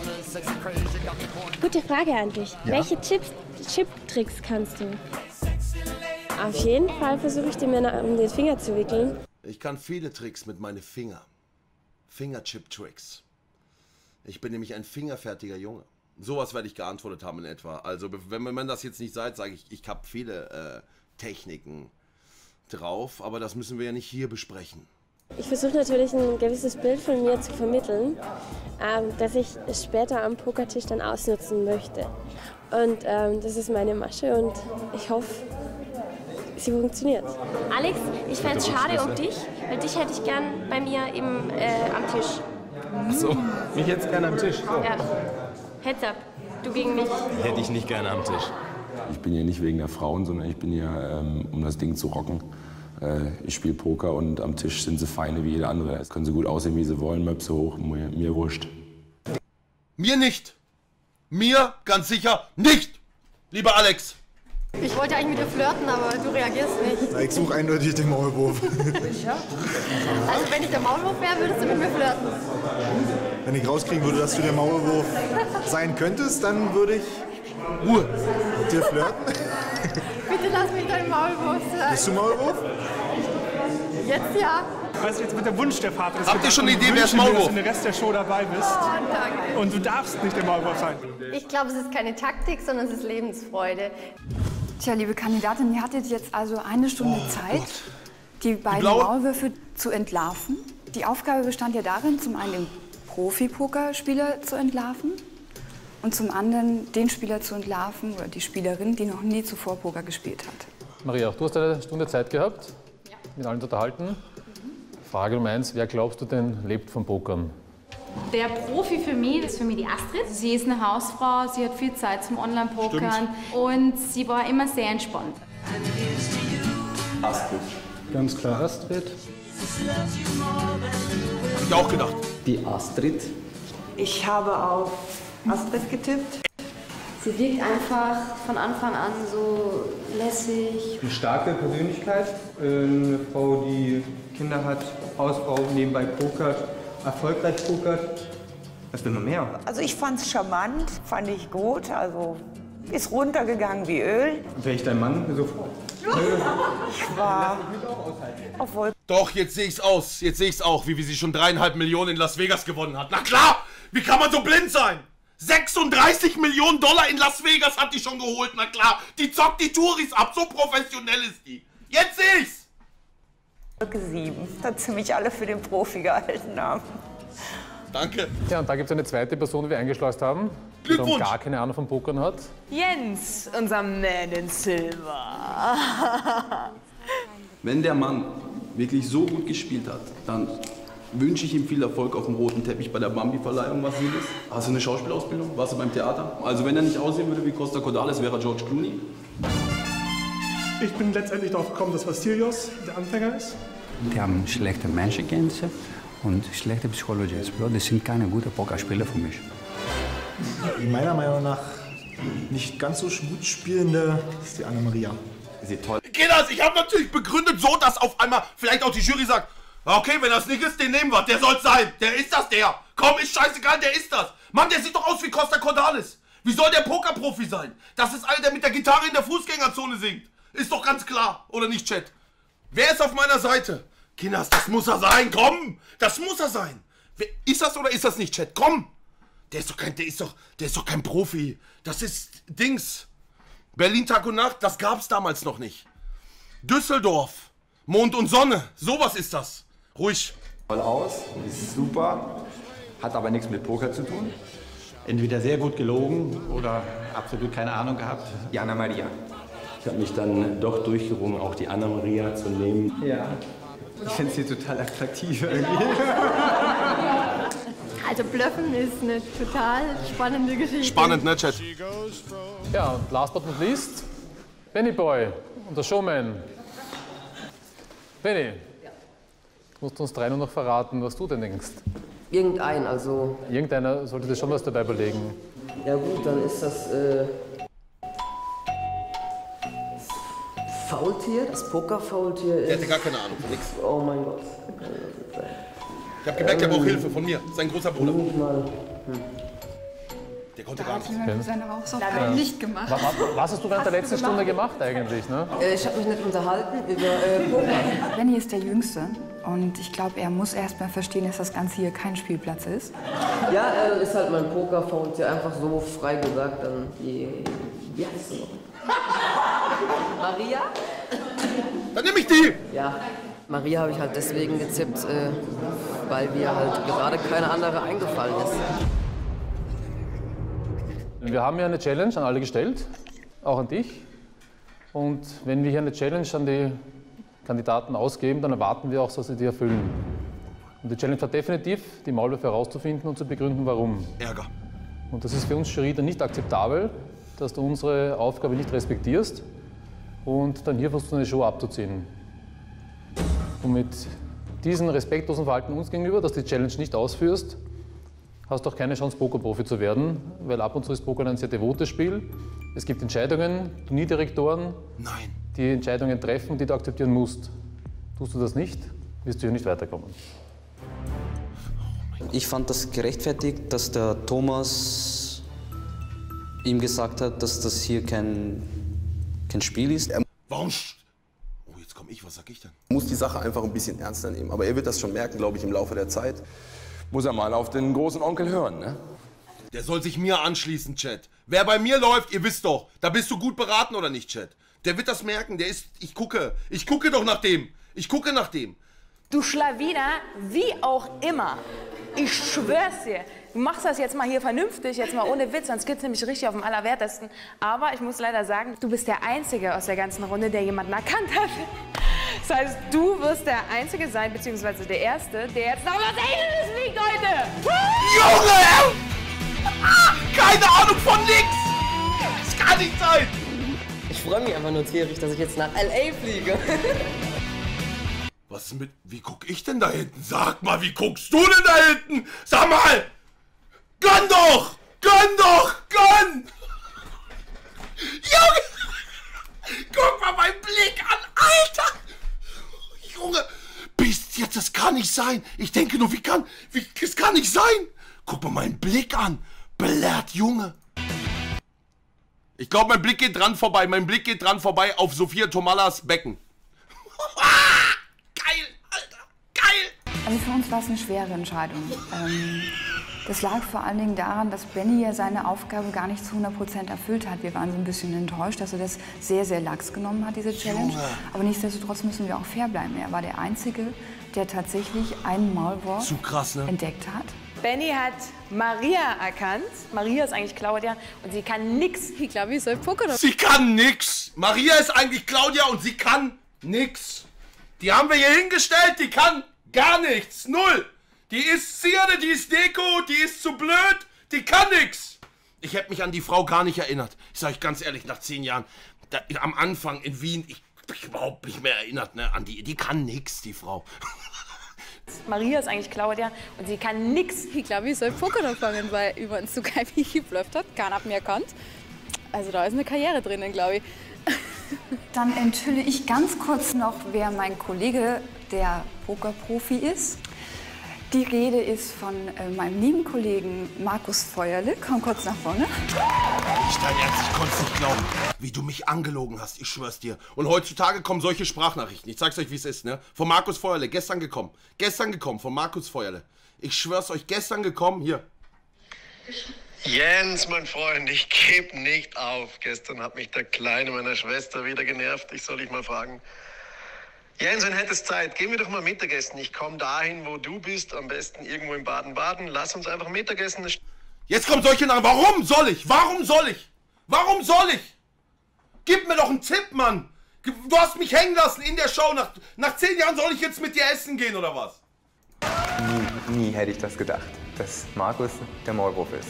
Gute Frage an dich. Ja? Welche Chip-Tricks kannst du? Auf jeden Fall versuche ich die Männer um den Finger zu wickeln. Ich kann viele Tricks mit meinen Fingern. Fingerchip-Tricks. Ich bin nämlich ein fingerfertiger Junge. Sowas werde ich geantwortet haben in etwa. Also wenn man das jetzt nicht seid, sage ich, ich habe viele Techniken drauf, aber das müssen wir ja nicht hier besprechen. Ich versuche natürlich ein gewisses Bild von mir zu vermitteln, das ich später am Pokertisch dann ausnutzen möchte. Und das ist meine Masche und ich hoffe, sie funktioniert. Alex, ich fände es schade um dich, weil dich hätte ich gern bei mir am Tisch. Ach so, mich jetzt gerne am Tisch. So. Ja. Heads up, du gegen mich. Hätte ich nicht gerne am Tisch. Ich bin hier nicht wegen der Frauen, sondern ich bin hier, um das Ding zu rocken. Ich spiele Poker und am Tisch sind sie Feine wie jeder andere. Es können sie gut aussehen, wie sie wollen, Möpse hoch, mir wurscht. Mir nicht. Mir ganz sicher nicht, lieber Alex. Ich wollte eigentlich mit dir flirten, aber du reagierst nicht. Ich suche eindeutig den Maulwurf. Sicher? Also wenn ich der Maulwurf wäre, würdest du mit mir flirten? Wenn ich rauskriegen würde, dass du der Maulwurf sein könntest, dann würde ich Ruhe mit dir flirten. Bitte lass mich dein Maulwurf sein. Bist du Maulwurf? Jetzt ja. Weißt du, jetzt mit dem Wunsch der Vater. Habt ihr schon eine Idee, wer ist Maulwurf? Dass du den Rest der Show dabei bist. Oh, danke. Und du darfst nicht der Maulwurf sein. Ich glaube, es ist keine Taktik, sondern es ist Lebensfreude. Tja, liebe Kandidatin, ihr hattet jetzt also eine Stunde Zeit, die beiden Maulwürfe zu entlarven. Die Aufgabe bestand ja darin, zum einen den Profi-Pokerspieler zu entlarven und zum anderen den Spieler zu entlarven oder die Spielerin, die noch nie zuvor Poker gespielt hat. Maria, du hast eine Stunde Zeit gehabt, mit allen zu unterhalten. Frage Nummer 1, wer glaubst du denn lebt vom Pokern? Der Profi für mich ist die Astrid. Sie ist eine Hausfrau, sie hat viel Zeit zum Online-Pokern und sie war immer sehr entspannt. Astrid. Ganz klar Astrid. Hab ich auch gedacht. Die Astrid. Ich habe auf Astrid getippt. Sie wirkt einfach von Anfang an so lässig. Eine starke Persönlichkeit. Eine Frau, die Kinder hat, Hausfrau, nebenbei pokert, erfolgreich pokert. Was will man mehr? Also ich fand es charmant, fand ich gut. Also ist runtergegangen wie Öl. Wäre ich dein Mann, sofort. Ich war auf Wolke. Doch, jetzt sehe ich's aus. Jetzt sehe ich's auch, wie sie schon 3,5 Millionen in Las Vegas gewonnen hat. Na klar! Wie kann man so blind sein? 36 Millionen Dollar in Las Vegas hat die schon geholt. Na klar, die zockt die Touris ab. So professionell ist die. Jetzt sehe ich's! Wolke 7, da ziemlich alle für den Profi gehalten haben. Danke. Ja, und da gibt es eine zweite Person, die wir eingeschleust haben, die wiederum gar keine Ahnung vom Pokern hat. Jens, unser Man in Silver. Wenn der Mann wirklich so gut gespielt hat, dann wünsche ich ihm viel Erfolg auf dem roten Teppich bei der Bambi-Verleihung. Was sieht es? Hast du eine Schauspielausbildung? Warst du beim Theater? Also wenn er nicht aussehen würde wie Costa Cordalis, wäre er George Clooney. Ich bin letztendlich darauf gekommen, dass Vassilios der Anfänger ist. Die haben schlechte Menschenkenntnisse und schlechte Psychologie. Das sind keine guten Pokerspieler für mich. Meiner Meinung nach nicht ganz so gut spielende ist die Anna-Maria. Sie toll. Kinders, ich habe natürlich begründet so, dass auf einmal vielleicht auch die Jury sagt, okay, wenn das nicht ist, den nehmen wir, der soll's sein. Der ist das, der. Komm, ist scheißegal, der ist das. Mann, der sieht doch aus wie Costa Cordalis. Wie soll der Pokerprofi sein? Das ist einer, der mit der Gitarre in der Fußgängerzone singt. Ist doch ganz klar, oder nicht, Chat? Wer ist auf meiner Seite? Kinders, das muss er sein, komm! Das muss er sein! Ist das oder ist das nicht, Chat? Komm! Der ist doch kein Profi. Das ist Dings. Berlin Tag und Nacht, das gab's damals noch nicht. Düsseldorf, Mond und Sonne, sowas ist das. Ruhig. Voll aus, ist super, hat aber nichts mit Poker zu tun. Entweder sehr gut gelogen oder absolut keine Ahnung gehabt. Die Anna-Maria. Ich habe mich dann doch durchgerungen, auch die Anna-Maria zu nehmen. Ja, ich finde sie total attraktiv irgendwie. Also Bluffen ist eine total spannende Geschichte. Spannend, ne, Chat? Ja, und last but not least, Benny Boy, unser Showman. Benny, du musst uns drei nur noch verraten, was du denn denkst. Irgendein, also... Irgendeiner sollte sich schon was dabei überlegen. Ja gut, dann ist das Faultier, das Poker-Faultier ist... Der hatte gar keine Ahnung von nichts. Oh mein Gott. Ich hab gemerkt, er braucht Hilfe von mir, sein großer Bruder. Der konnte gar nicht. Hat seine Hausaufgaben nicht gemacht. Was hast du während der letzten Stunde gemacht eigentlich? Ne? Ich habe mich nicht unterhalten über Poker. Benny ist der Jüngste und ich glaube, er muss erst mal verstehen, dass das Ganze hier kein Spielplatz ist. Ja, ist halt mein Poker-Faultier, einfach so frei gesagt. Dann wie heißt sie noch? Maria? Dann nehme ich die! Ja, Maria habe ich halt deswegen gezippt, weil mir halt gerade keine andere eingefallen ist. Wir haben ja eine Challenge an alle gestellt, auch an dich. Und wenn wir hier eine Challenge an die Kandidaten ausgeben, dann erwarten wir auch, dass sie die erfüllen. Und die Challenge war definitiv, die Maulwürfe herauszufinden und zu begründen, warum. Ärger. Und das ist für uns Jury dann nicht akzeptabel, dass du unsere Aufgabe nicht respektierst und dann hier versuchst du eine Show abzuziehen. Und mit diesem respektlosen Verhalten uns gegenüber, dass du die Challenge nicht ausführst, hast du auch keine Chance, Pokerprofi zu werden, weil ab und zu ist Poker ein sehr devotes Spiel. Es gibt Entscheidungen, Turnierdirektoren, die Entscheidungen treffen, die du akzeptieren musst. Tust du das nicht, wirst du hier nicht weiterkommen. Ich fand das gerechtfertigt, dass der Thomas ihm gesagt hat, dass das hier kein Spiel ist. Warum? Oh, jetzt komme ich, was sag ich denn? Er muss die Sache einfach ein bisschen ernster nehmen. Aber er wird das schon merken, glaube ich, im Laufe der Zeit. Muss er mal auf den großen Onkel hören, ne? Der soll sich mir anschließen, Chat. Wer bei mir läuft, ihr wisst doch, da bist du gut beraten oder nicht, Chat? Der wird das merken, der ist, ich gucke doch nach dem. Ich gucke nach dem. Du Schlawiner, wie auch immer, ich schwör's dir, du machst das jetzt mal hier vernünftig, jetzt mal ohne Witz, sonst geht's nämlich richtig auf dem Allerwertesten. Aber ich muss leider sagen, du bist der Einzige aus der ganzen Runde, der jemanden erkannt hat. Das heißt, du wirst der Einzige sein, beziehungsweise der Erste, der jetzt nach Los Angeles fliegt heute. Junge! Keine Ahnung von nix! Das kann nicht sein! Ich freue mich einfach nur tierisch, dass ich jetzt nach L.A. fliege. Was mit... Wie guck ich denn da hinten? Sag mal, wie guckst du denn da hinten? Sag mal! Gönn doch! Gönn doch! Gönn! Junge! Guck mal meinen Blick an, Alter! Junge! Bist jetzt, das kann nicht sein! Ich denke nur, es kann nicht sein! Guck mal meinen Blick an! Belehrt, Junge! Ich glaube, mein Blick geht dran vorbei. Mein Blick geht dran vorbei auf Sophia Tomalas Becken. Geil, Alter, geil! Also für uns war es eine schwere Entscheidung. Das lag vor allen Dingen daran, dass Benny ja seine Aufgabe gar nicht zu 100% erfüllt hat. Wir waren so ein bisschen enttäuscht, dass er das sehr, sehr lax genommen hat, diese Challenge. Aber nichtsdestotrotz müssen wir auch fair bleiben. Er war der Einzige, der tatsächlich einen Maulwurf entdeckt hat. Benny hat Maria erkannt. Maria ist eigentlich Claudia und sie kann nix. Ich glaube, ich soll Poker. Sie kann nix. Maria ist eigentlich Claudia und sie kann nix. Die haben wir hier hingestellt, die kann gar nichts. Null. Die ist Zierde, die ist Deko, die ist zu blöd, die kann nix. Ich hätte mich an die Frau gar nicht erinnert. Ich sage euch ganz ehrlich, nach 10 Jahren, am Anfang in Wien, ich bin überhaupt nicht mehr erinnert, ne, an die kann nix, die Frau. Maria ist eigentlich Claudia und sie kann nichts. Ich glaube, ich soll Poker anfangen, weil über uns so geil wie ich geblufft hat. Keiner hat mir erkannt. Also da ist eine Karriere drinnen, glaube ich. Dann enthülle ich ganz kurz noch, wer mein Kollege, der Pokerprofi ist. Die Rede ist von meinem lieben Kollegen Markus Feuerle. Komm kurz nach vorne. Nicht dein Ernst, ich konnte es nicht glauben, wie du mich angelogen hast, ich schwör's dir. Und heutzutage kommen solche Sprachnachrichten, ich sag's euch, wie es ist, ne? Von Markus Feuerle, gestern gekommen, von Markus Feuerle. Ich schwör's euch, gestern gekommen, hier. Jens, mein Freund, ich gebe nicht auf. Gestern hat mich der Kleine meiner Schwester wieder genervt. Ich soll dich mal fragen. Jens, wenn hättest Zeit, gehen wir doch mal Mittagessen. Ich komme dahin, wo du bist, am besten irgendwo in Baden-Baden. Lass uns einfach Mittagessen. Jetzt kommen solche Namen. Warum soll ich? Warum soll ich? Warum soll ich? Gib mir doch einen Tipp, Mann. Du hast mich hängen lassen in der Show. Nach 10 Jahren soll ich jetzt mit dir essen gehen, oder was? Nie hätte ich das gedacht, dass Markus der Maulwurf ist.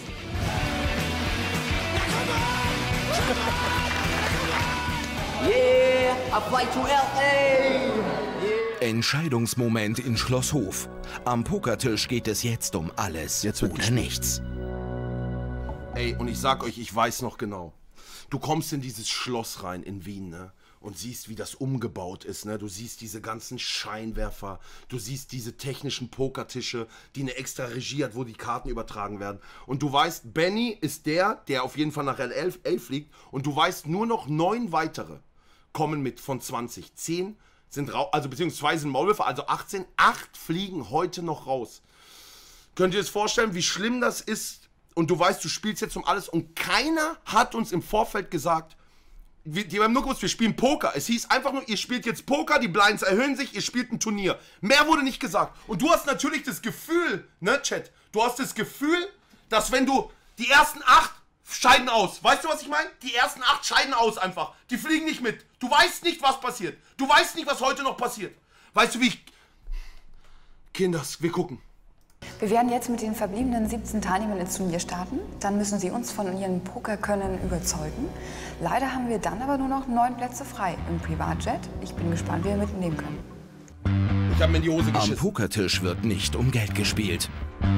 Yeah, I fly to LA. Entscheidungsmoment in Schloss Hof. Am Pokertisch geht es jetzt um alles oder nichts. Ey, und ich sag euch, ich weiß noch genau. Du kommst in dieses Schloss rein in Wien, ne? Und siehst, wie das umgebaut ist, ne? Du siehst diese ganzen Scheinwerfer, du siehst diese technischen Pokertische, die eine extra Regie hat, wo die Karten übertragen werden. Und du weißt, Benny ist der auf jeden Fall nach LA fliegt. Und du weißt, nur noch 9 weitere kommen mit von 20. 10 sind raus, also beziehungsweise 2 sind Maulwürfe, also 18. 8 fliegen heute noch raus. Könnt ihr euch vorstellen, wie schlimm das ist? Und du weißt, du spielst jetzt um alles und keiner hat uns im Vorfeld gesagt, die haben nur gewusst, wir spielen Poker. Es hieß einfach nur, ihr spielt jetzt Poker, die Blinds erhöhen sich, ihr spielt ein Turnier. Mehr wurde nicht gesagt. Und du hast natürlich das Gefühl, ne, Chat, du hast das Gefühl, dass wenn du die ersten 8 scheiden aus. Weißt du, was ich meine? Die ersten 8 scheiden aus einfach. Die fliegen nicht mit. Du weißt nicht, was passiert. Du weißt nicht, was heute noch passiert. Weißt du, wie ich... Kinders, wir gucken. Wir werden jetzt mit den verbliebenen 17 Teilnehmern ins Turnier starten. Dann müssen sie uns von ihrem Pokerkönnen überzeugen. Leider haben wir dann aber nur noch 9 Plätze frei im Privatjet. Ich bin gespannt, wie wir mitnehmen können. Ich habe mir in die Hose geschissen. Am Pokertisch wird nicht um Geld gespielt.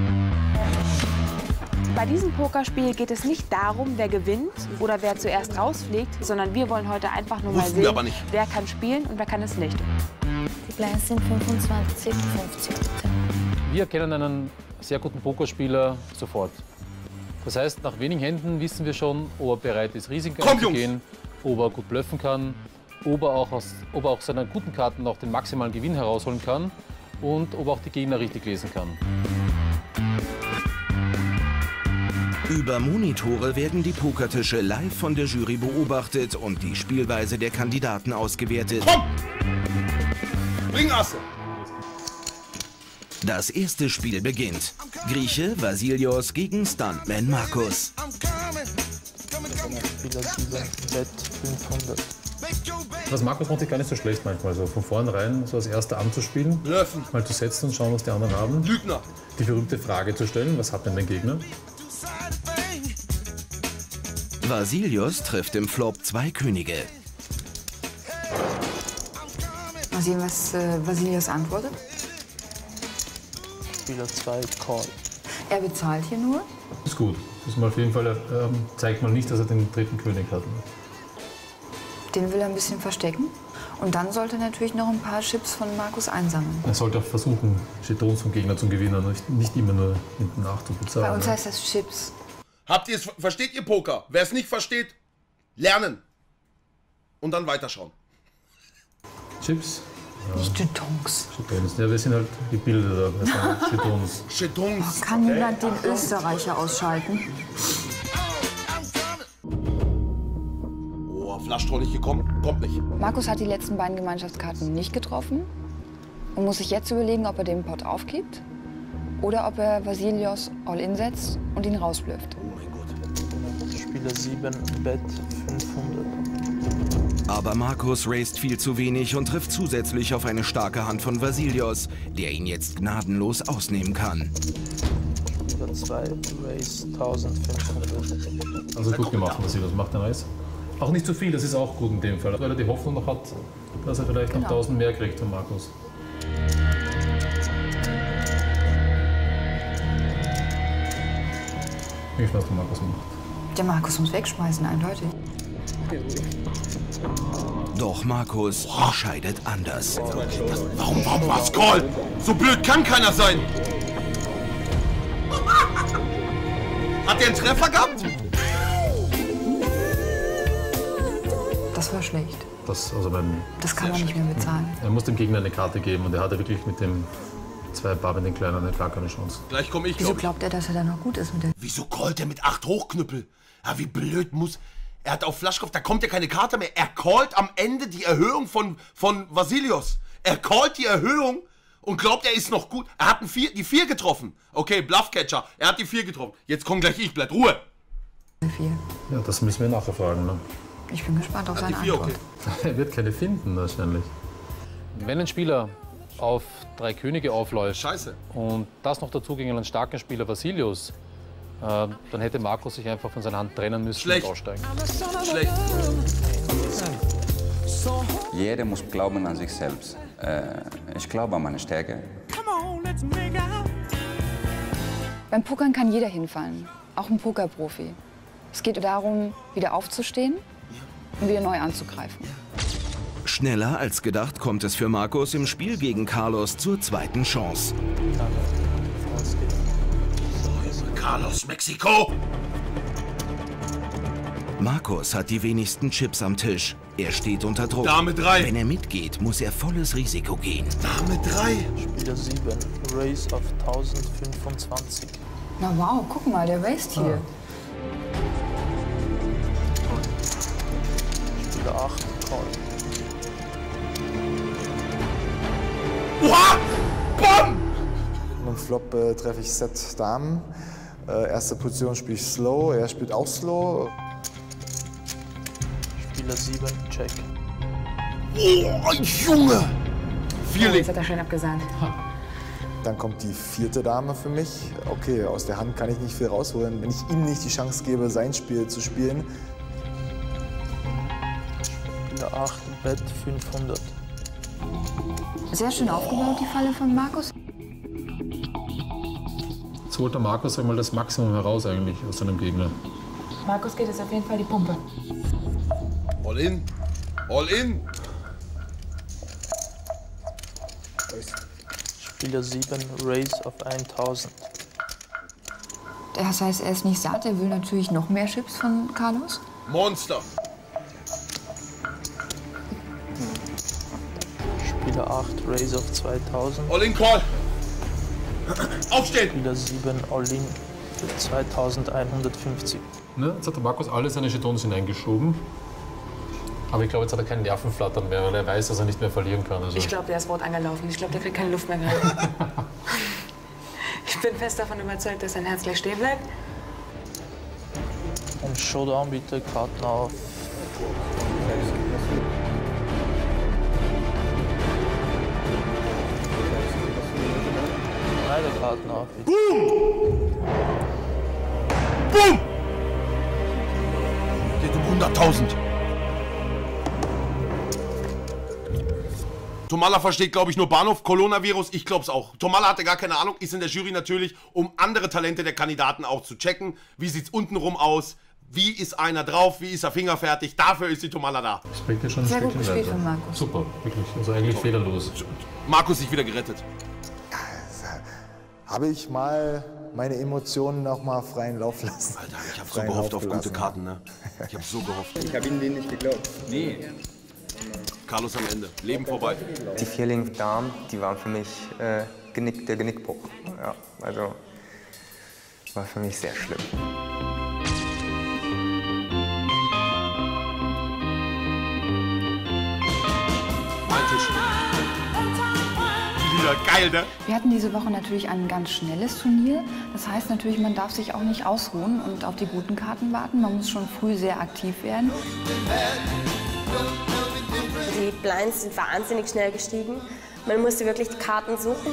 Bei diesem Pokerspiel geht es nicht darum, wer gewinnt oder wer zuerst rausfliegt, sondern wir wollen heute einfach nur mal sehen, wer kann spielen und wer kann es nicht. Die Blinds sind 25, 50. Wir kennen einen sehr guten Pokerspieler sofort. Das heißt, nach wenigen Händen wissen wir schon, ob er bereit ist, Risiken einzugehen, ob er gut bluffen kann, ob er auch aus seinen guten Karten noch den maximalen Gewinn herausholen kann und ob er auch die Gegner richtig lesen kann. Über Monitore werden die Pokertische live von der Jury beobachtet und die Spielweise der Kandidaten ausgewertet. Komm! Bring Asse! Das erste Spiel beginnt. Grieche Vasilios gegen Stuntman Markus. Spieler 7, Bett 500. Das Markus macht sich gar nicht so schlecht manchmal, so von vornherein so als Erster anzuspielen. Bluffen. Mal zu setzen und schauen, was die anderen haben. Lügner. Die berühmte Frage zu stellen, was hat denn dein Gegner? Vasilios trifft im Flop 2 Könige. Mal sehen, was Vasilios antwortet. Spieler 2, Call. Er bezahlt hier nur. Ist gut. Das ist mal auf jeden Fall, zeigt mal nicht, dass er den 3. König hat. Den will er ein bisschen verstecken. Und dann sollte er natürlich noch ein paar Chips von Markus einsammeln. Er sollte auch versuchen, Jetons vom Gegner zu gewinnen, nicht immer nur hinten nachzubezahlen. Bei uns heißt das Chips. Versteht ihr Poker? Wer es nicht versteht, lernen. Und dann weiterschauen. Chips? Ja. Nicht Jetons. Jetons, ja, wir sind halt gebildet. Jetons. Jetons. Kann niemand den Österreicher ausschalten? Oh, Flaschtroll nicht gekommen? Kommt nicht. Markus hat die letzten beiden Gemeinschaftskarten nicht getroffen und muss sich jetzt überlegen, ob er den Pot aufgibt oder ob er Vasilios All-In setzt und ihn rausblüfft. Oh mein Gott. Spieler 7, Bett 500. Aber Markus raced viel zu wenig und trifft zusätzlich auf eine starke Hand von Vasilios, der ihn jetzt gnadenlos ausnehmen kann. Spieler 2, Race 1500. Also gut gemacht, Vasilios, macht er nice. Auch nicht zu viel, das ist auch gut in dem Fall, weil er die Hoffnung noch hat, dass er vielleicht noch 1000 mehr kriegt von Markus. bin gespannt, was der Markus macht. Der Markus muss wegschmeißen, eindeutig. Doch Markus entscheidet anders. Warum war's Call? So blöd kann keiner sein. Hat der einen Treffer gehabt? Das war schlecht. Das kann man nicht mehr bezahlen. Er muss dem Gegner eine Karte geben und er hatte wirklich mit dem 2 mit den Kleinen gar keine Chance. Gleich komme ich, Wieso glaubt er, dass er da noch gut ist mit der... Wieso callt er mit 8 Hochknüppel? Ja, wie blöd muss... Er hat auf Flaschkopf, da kommt ja keine Karte mehr. Er callt am Ende die Erhöhung von Vasilios. Er callt die Erhöhung und glaubt, er ist noch gut. Er hat die 4 getroffen. Okay, Bluffcatcher. Er hat die 4 getroffen. Jetzt kommt gleich ich, bleibt Ruhe. 4. Ja, das müssen wir nachher fragen. Ne? Ich bin gespannt auf seine Antwort. Okay. Er wird keine finden, wahrscheinlich. Wenn ein Spieler auf 3 Könige aufläuft und das noch dazu gegen einen starken Spieler Vasilios, dann hätte Markus sich einfach von seiner Hand trennen müssen und aussteigen. Schlecht. Jeder muss glauben an sich selbst. Ich glaube an meine Stärke. Beim Pokern kann jeder hinfallen, auch ein Pokerprofi. Es geht darum, wieder aufzustehen und wieder neu anzugreifen. Schneller als gedacht kommt es für Markus im Spiel gegen Carlos zur zweiten Chance. Carlos, Mexiko! Markus hat die wenigsten Chips am Tisch. Er steht unter Druck. Dame 3. Wenn er mitgeht, muss er volles Risiko gehen. Dame 3. Spieler 7, Raise auf 1025. Na wow, guck mal, der raced hier. Spieler 8, Call. Oha! Bam! Im Flop treffe ich Set Damen. Erste Position spiele ich Slow, er spielt auch Slow. Spieler 7, Check. Oh, Junge! Jetzt hat er schön abgesahnt. Dann kommt die 4. Dame für mich. Okay, aus der Hand kann ich nicht viel rausholen, wenn ich ihm nicht die Chance gebe, sein Spiel zu spielen. Spieler 8, Bet 500. Sehr schön aufgebaut, die Falle von Markus. Jetzt holt der Markus einmal das Maximum heraus eigentlich aus seinem Gegner. Markus geht es auf jeden Fall die Pumpe. All in. All in. Spieler 7, Raise auf 1000. Das heißt, er ist nicht satt, er will natürlich noch mehr Chips von Carlos. Monster. Spieler 8, Raise auf 2000. All in Call. Aufstehen. Spieler 7, All in für 2150. Ne, jetzt hat der Markus alle seine Jetons hineingeschoben. Aber ich glaube, jetzt hat er keinen Nervenflattern mehr, weil er weiß, dass er nicht mehr verlieren kann. Also Ich glaube, der ist rot angelaufen. Ich glaube, der kriegt keine Luft mehr gerade. Ich bin fest davon überzeugt, dass sein Herz gleich stehen bleibt. Und Showdown bitte Karten auf. Beide Karten auf. Bitte. Boom! Boom! Geht um 100.000. Tomalla versteht, glaube ich, nur Bahnhof, Coronavirus, ich glaube es auch. Tomalla hatte gar keine Ahnung, ist in der Jury natürlich, um andere Talente der Kandidaten auch zu checken. Wie sieht's untenrum aus? Wie ist einer drauf? Wie ist er fingerfertig? Dafür ist die Tomalla da. Das bringt ja schon ein Sehr gut Stückchen gespielt weiter. von Markus. Super, wirklich. Also eigentlich fehlerlos. Markus sich wieder gerettet. Habe ich mal meine Emotionen noch mal freien Lauf lassen. Alter, ich habe so gehofft auf gute Karten, ne? Ich habe so gehofft. Ich habe Ihnen den nicht geglaubt. Nee. Carlos am Ende. Leben vorbei. Die 4 Damen, die waren für mich der Genickbruch. Ja, also war für mich sehr schlimm. Mein Tisch. Wieder geil, ne? Wir hatten diese Woche natürlich ein ganz schnelles Turnier. Das heißt natürlich, man darf sich auch nicht ausruhen und auf die guten Karten warten. Man muss schon früh sehr aktiv werden. Die Blinds sind wahnsinnig schnell gestiegen. Man musste wirklich die Karten suchen.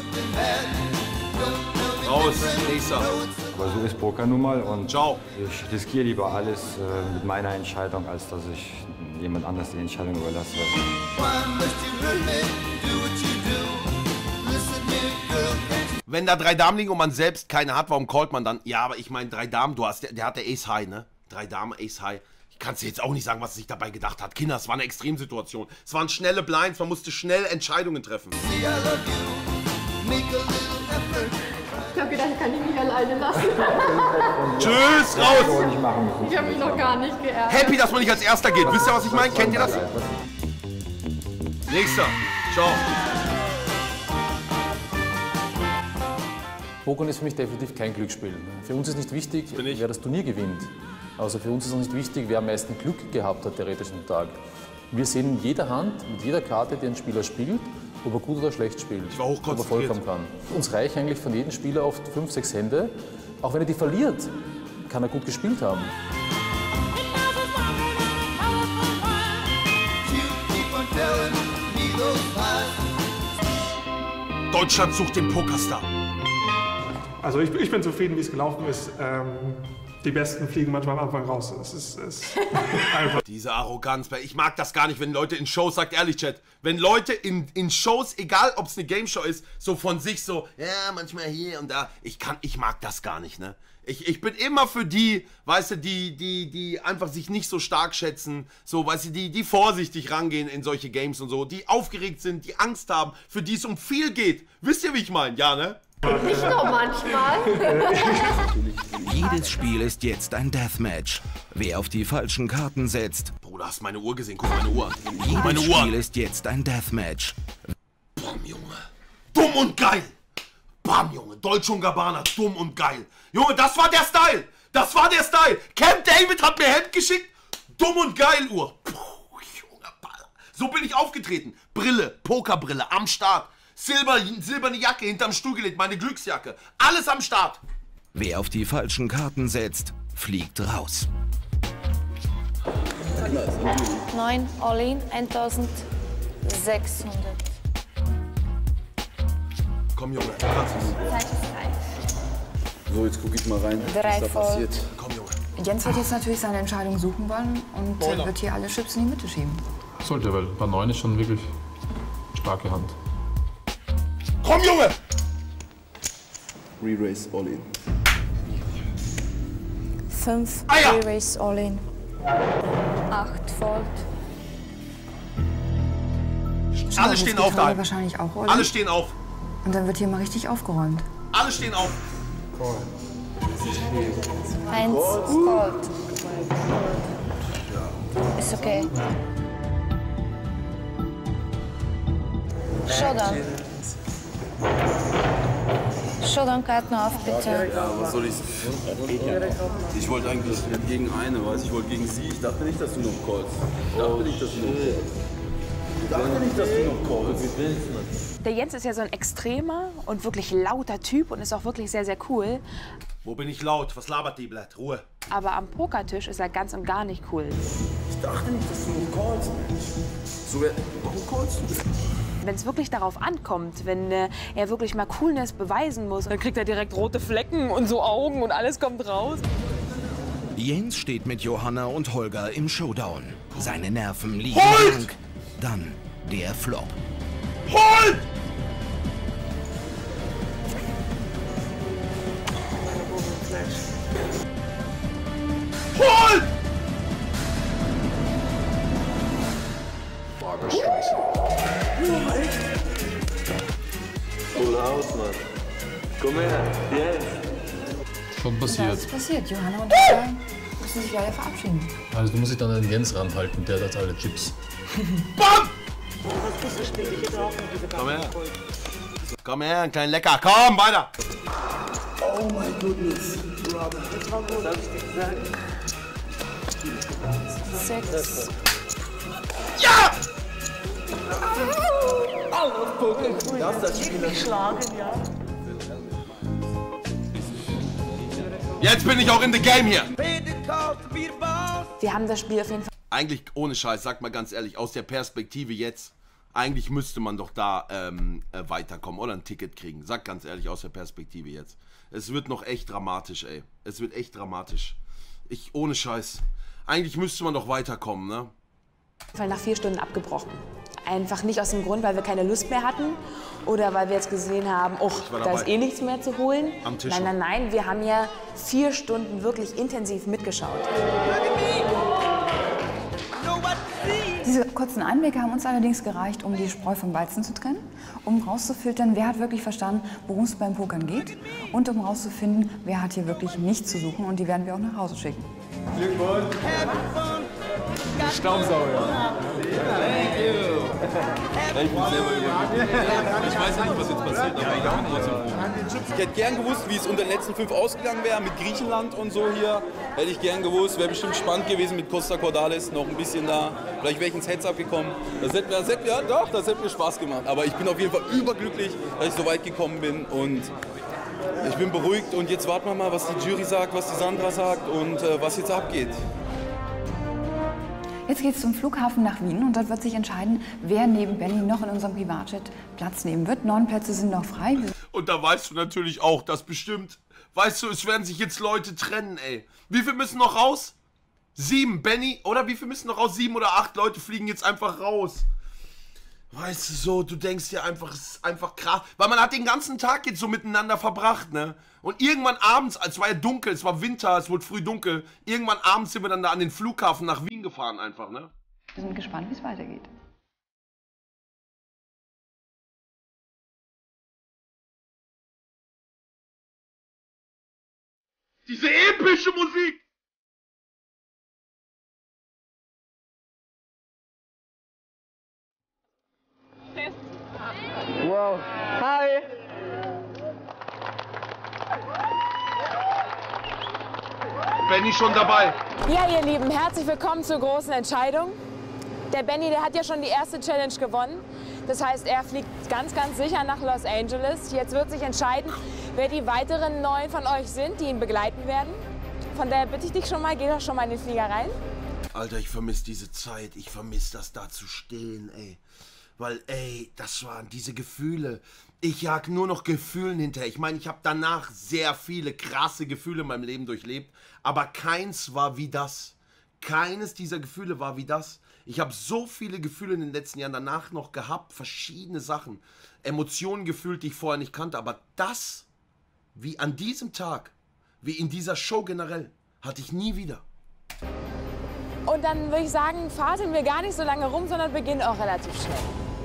Raus, nächster. Aber so ist Poker nun mal und ciao. Ich riskiere lieber alles mit meiner Entscheidung, als dass ich jemand anders die Entscheidung überlasse. wenn da 3 Damen liegen und man selbst keine hat, warum callt man dann? Ja, aber ich meine, 3 Damen, der hat der Ace High, ne? 3 Damen, Ace High. Ich kann dir jetzt auch nicht sagen, was er sich dabei gedacht hat. Kinder, es war eine Extremsituation. Es waren schnelle Blinds, man musste schnell Entscheidungen treffen. Ich habe gedacht, ich kann dich nicht alleine lassen. Tschüss, raus! Ich habe mich noch gar nicht geärgert. Happy, dass man nicht als Erster geht. Wisst ihr, was ich meine? Kennt ihr das? Nächster. Ciao. Pokern ist für mich definitiv kein Glücksspiel. Für uns ist nicht wichtig, wer das Turnier gewinnt. Also für uns ist auch nicht wichtig, wer am meisten Glück gehabt hat, theoretisch am Tag. Wir sehen in jeder Hand, mit jeder Karte, die ein Spieler spielt, ob er gut oder schlecht spielt, ob er vollkommen kann. Uns reichen eigentlich von jedem Spieler oft 5, 6 Hände. Auch wenn er die verliert, kann er gut gespielt haben. Deutschland sucht den Pokerstar. Also ich bin zufrieden, wie es gelaufen ist. Die Besten fliegen manchmal am Anfang raus. Es ist einfach. Diese Arroganz. Ich mag das gar nicht, wenn Leute in Shows, sagt ehrlich, Chat, wenn Leute in Shows, egal ob es eine Game-Show ist, so von sich so, ja, manchmal hier und da. Ich mag das gar nicht, ne? Ich bin immer für die, weißt du, die einfach sich nicht so stark schätzen, so, weißt du, die vorsichtig rangehen in solche Games und so, die aufgeregt sind, die Angst haben, für die es um viel geht. Wisst ihr, wie ich meine? Ja, ne? Nicht nur manchmal. Jedes Spiel ist jetzt ein Deathmatch. Wer auf die falschen Karten setzt. Bruder, hast meine Uhr gesehen? Guck meine Uhr. Jedes Spiel ist jetzt ein Deathmatch. Bam, Junge. Dumm und geil. Bam, Junge. Dolce & Gabbana, dumm und geil. Junge, das war der Style. Das war der Style. Camp David hat mir Hemd geschickt. Dumm und geil Uhr. Puh, Junge, Baller. So bin ich aufgetreten. Brille, Pokerbrille am Start. Silberne Jacke hinterm Stuhl gelegt, meine Glücksjacke. Alles am Start. Wer auf die falschen Karten setzt, fliegt raus. 9, All-in, 1600. Komm, Junge, du kannst es. Zeit ist reif. So, jetzt gucke ich mal rein, 3 was da voll. passiert. Komm, Junge. Jens wird jetzt natürlich seine Entscheidung suchen wollen und wird hier alle Chips in die Mitte schieben. Sollte, weil bei 9 ist schon wirklich starke Hand. Komm, Junge! Re-Race All-in. 5, Re-Race All-in. 8 Fold. Alle stehen auf da. Wahrscheinlich auch, oder? Alle stehen auf. Und dann wird hier mal richtig aufgeräumt. Alle stehen auf. 1 Gold. Ist okay. Showdown. Showdown-Karten auf, bitte. Ja, was soll ich? Ich wollte eigentlich gegen eine, weißt du? Ich wollte gegen sie. Ich dachte nicht, dass du noch callst. Ich dachte nicht, dass du noch callst. Der Jens ist ja so ein extremer und wirklich lauter Typ und ist auch wirklich sehr, sehr cool. Wo bin ich laut? Was labert die Blatt? Ruhe. Aber am Pokertisch ist er ganz und gar nicht cool. Ich dachte nicht, dass du noch callst, Mensch. So, warum callst du denn? Wenn es wirklich darauf ankommt, wenn er wirklich mal Coolness beweisen muss, dann kriegt er direkt rote Flecken und so Augen und alles kommt raus. Jens steht mit Johanna und Holger im Showdown. Seine Nerven liegen blank. Dann der Flop. Holt! Holt! Barbara Streisand. Cool Haus, Mann. Komm her, jetzt. Schon passiert. Was ist passiert? Johanna und Holger müssen sich leider verabschieden. Also du musst dich dann an den Jens ranhalten, der hat alle Chips. Bam! Komm her. Komm her, ein kleiner Lecker. Komm, weiter. Oh my goodness, Robin. Was hab ich dir gesagt? 6. Ja! Darfst das Spiel schlagen, ja? Jetzt bin ich auch in the game hier. Wir haben das Spiel auf jeden Fall. Eigentlich ohne Scheiß, sag mal ganz ehrlich, aus der Perspektive jetzt, eigentlich müsste man doch da weiterkommen oder ein Ticket kriegen. Sag ganz ehrlich, aus der Perspektive jetzt. Es wird noch echt dramatisch, ey. Es wird echt dramatisch. Ohne Scheiß. Eigentlich müsste man doch weiterkommen, ne? Nach 4 Stunden abgebrochen. Einfach nicht aus dem Grund, weil wir keine Lust mehr hatten oder weil wir jetzt gesehen haben, oh, da ist eh nichts mehr zu holen. Am Tisch. Nein, nein, nein, wir haben ja 4 Stunden wirklich intensiv mitgeschaut. Diese kurzen Einblicke haben uns allerdings gereicht, um die Spreu vom Weizen zu trennen, um rauszufiltern, wer hat wirklich verstanden, worum es beim Pokern geht und um rauszufinden, wer hat hier wirklich nichts zu suchen, und die werden wir auch nach Hause schicken. Glückwunsch! Staubsauger! Thank you! Ich bin selber überrascht. Ich weiß ja nicht, was jetzt passiert, aber ich bin trotzdem froh. Ich hätte gern gewusst, wie es unter den letzten 5 ausgegangen wäre, mit Griechenland und so hier. Hätte ich gern gewusst, wäre bestimmt spannend gewesen mit Costa Cordalis, noch ein bisschen da. Vielleicht wäre ich ins Heads-Up gekommen. Das hätte mir Spaß gemacht. Aber ich bin auf jeden Fall überglücklich, dass ich so weit gekommen bin, und ich bin beruhigt. Und jetzt warten wir mal, was die Jury sagt, was die Sandra sagt und was jetzt abgeht. Jetzt geht es zum Flughafen nach Wien, und dort wird sich entscheiden, wer neben Benny noch in unserem Privatjet Platz nehmen wird. 9 Plätze sind noch frei. Und da weißt du natürlich auch, dass bestimmt, weißt du, es werden sich jetzt Leute trennen, ey. Wie viel müssen noch raus? 7, Benny, oder wie viel müssen noch raus? 7 oder 8 Leute fliegen jetzt einfach raus. Weißt du, so, du denkst dir einfach, es ist einfach krass. Weil man hat den ganzen Tag jetzt so miteinander verbracht, ne? Und irgendwann abends, es war ja dunkel, es war Winter, es wurde früh dunkel. Irgendwann abends sind wir dann da an den Flughafen nach Wien gefahren einfach, ne? Wir sind gespannt, wie es weitergeht. Diese epische Musik! Wow. Hi. Benny schon dabei. Ja, ihr Lieben, herzlich willkommen zur großen Entscheidung. Der Benny, der hat ja schon die erste Challenge gewonnen. Das heißt, er fliegt ganz, ganz sicher nach Los Angeles. Jetzt wird sich entscheiden, wer die weiteren 9 von euch sind, die ihn begleiten werden. Von daher bitte ich dich schon mal, geh doch schon mal in den Flieger rein. Alter, ich vermisse diese Zeit. Ich vermisse das da zu stehen, ey. Weil, ey, das waren diese Gefühle. Ich jag nur noch Gefühlen hinterher. Ich meine, ich habe danach sehr viele krasse Gefühle in meinem Leben durchlebt. Aber keins war wie das. Keines dieser Gefühle war wie das. Ich habe so viele Gefühle in den letzten Jahren danach noch gehabt. Verschiedene Sachen. Emotionen gefühlt, die ich vorher nicht kannte. Aber das, wie an diesem Tag, wie in dieser Show generell, hatte ich nie wieder. Und dann würde ich sagen, faseln wir gar nicht so lange rum, sondern beginnen auch relativ schnell.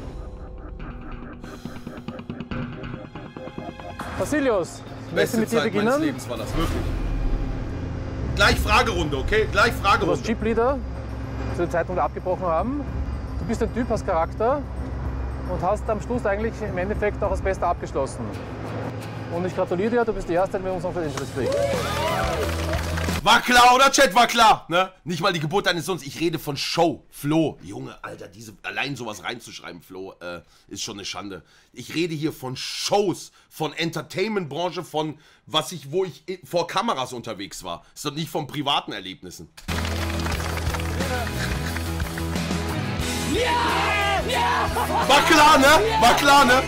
Vasilios, möchtest du mit dir beginnen? Meines Lebens war das, wirklich. Gleich Fragerunde, okay? Gleich Fragerunde. Du warst Chipleader zu dem Zeitpunkt, wo wir abgebrochen haben. Du bist ein Typ, hast Charakter und hast am Schluss eigentlich im Endeffekt auch als Bester abgeschlossen. Und ich gratuliere dir, du bist die Erste, die mit uns noch Angeles fliegt. War klar, oder Chat? War klar, ne? Nicht mal die Geburt deines Sohnes. Ich rede von Show. Flo, Junge, Alter, allein sowas reinzuschreiben, Flo, ist schon eine Schande. Ich rede hier von Shows, von Entertainment-Branche, von wo ich vor Kameras unterwegs war. Ist doch nicht von privaten Erlebnissen. War klar, ne? War klar, ne?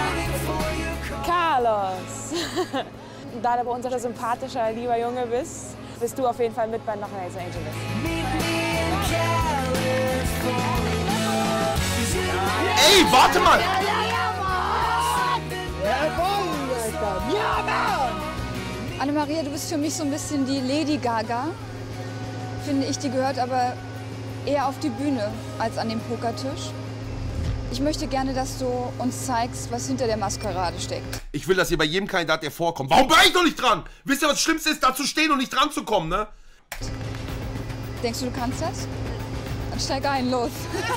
Carlos. Da du bei uns ein sympathischer, lieber Junge bist, bist du auf jeden Fall mit bei nach Los Angeles. Ey, warte mal! Annemaria, du bist für mich so ein bisschen die Lady Gaga. Finde ich, die gehört aber eher auf die Bühne als an den Pokertisch. Ich möchte gerne, dass du uns zeigst, was hinter der Maskerade steckt. Ich will, dass ihr bei jedem Kandidat, der vorkommt. Warum bin ich noch nicht dran? Wisst ihr, was das Schlimmste ist? Da zu stehen und nicht dran zu kommen, ne? Denkst du, du kannst das? Dann steig ein, los.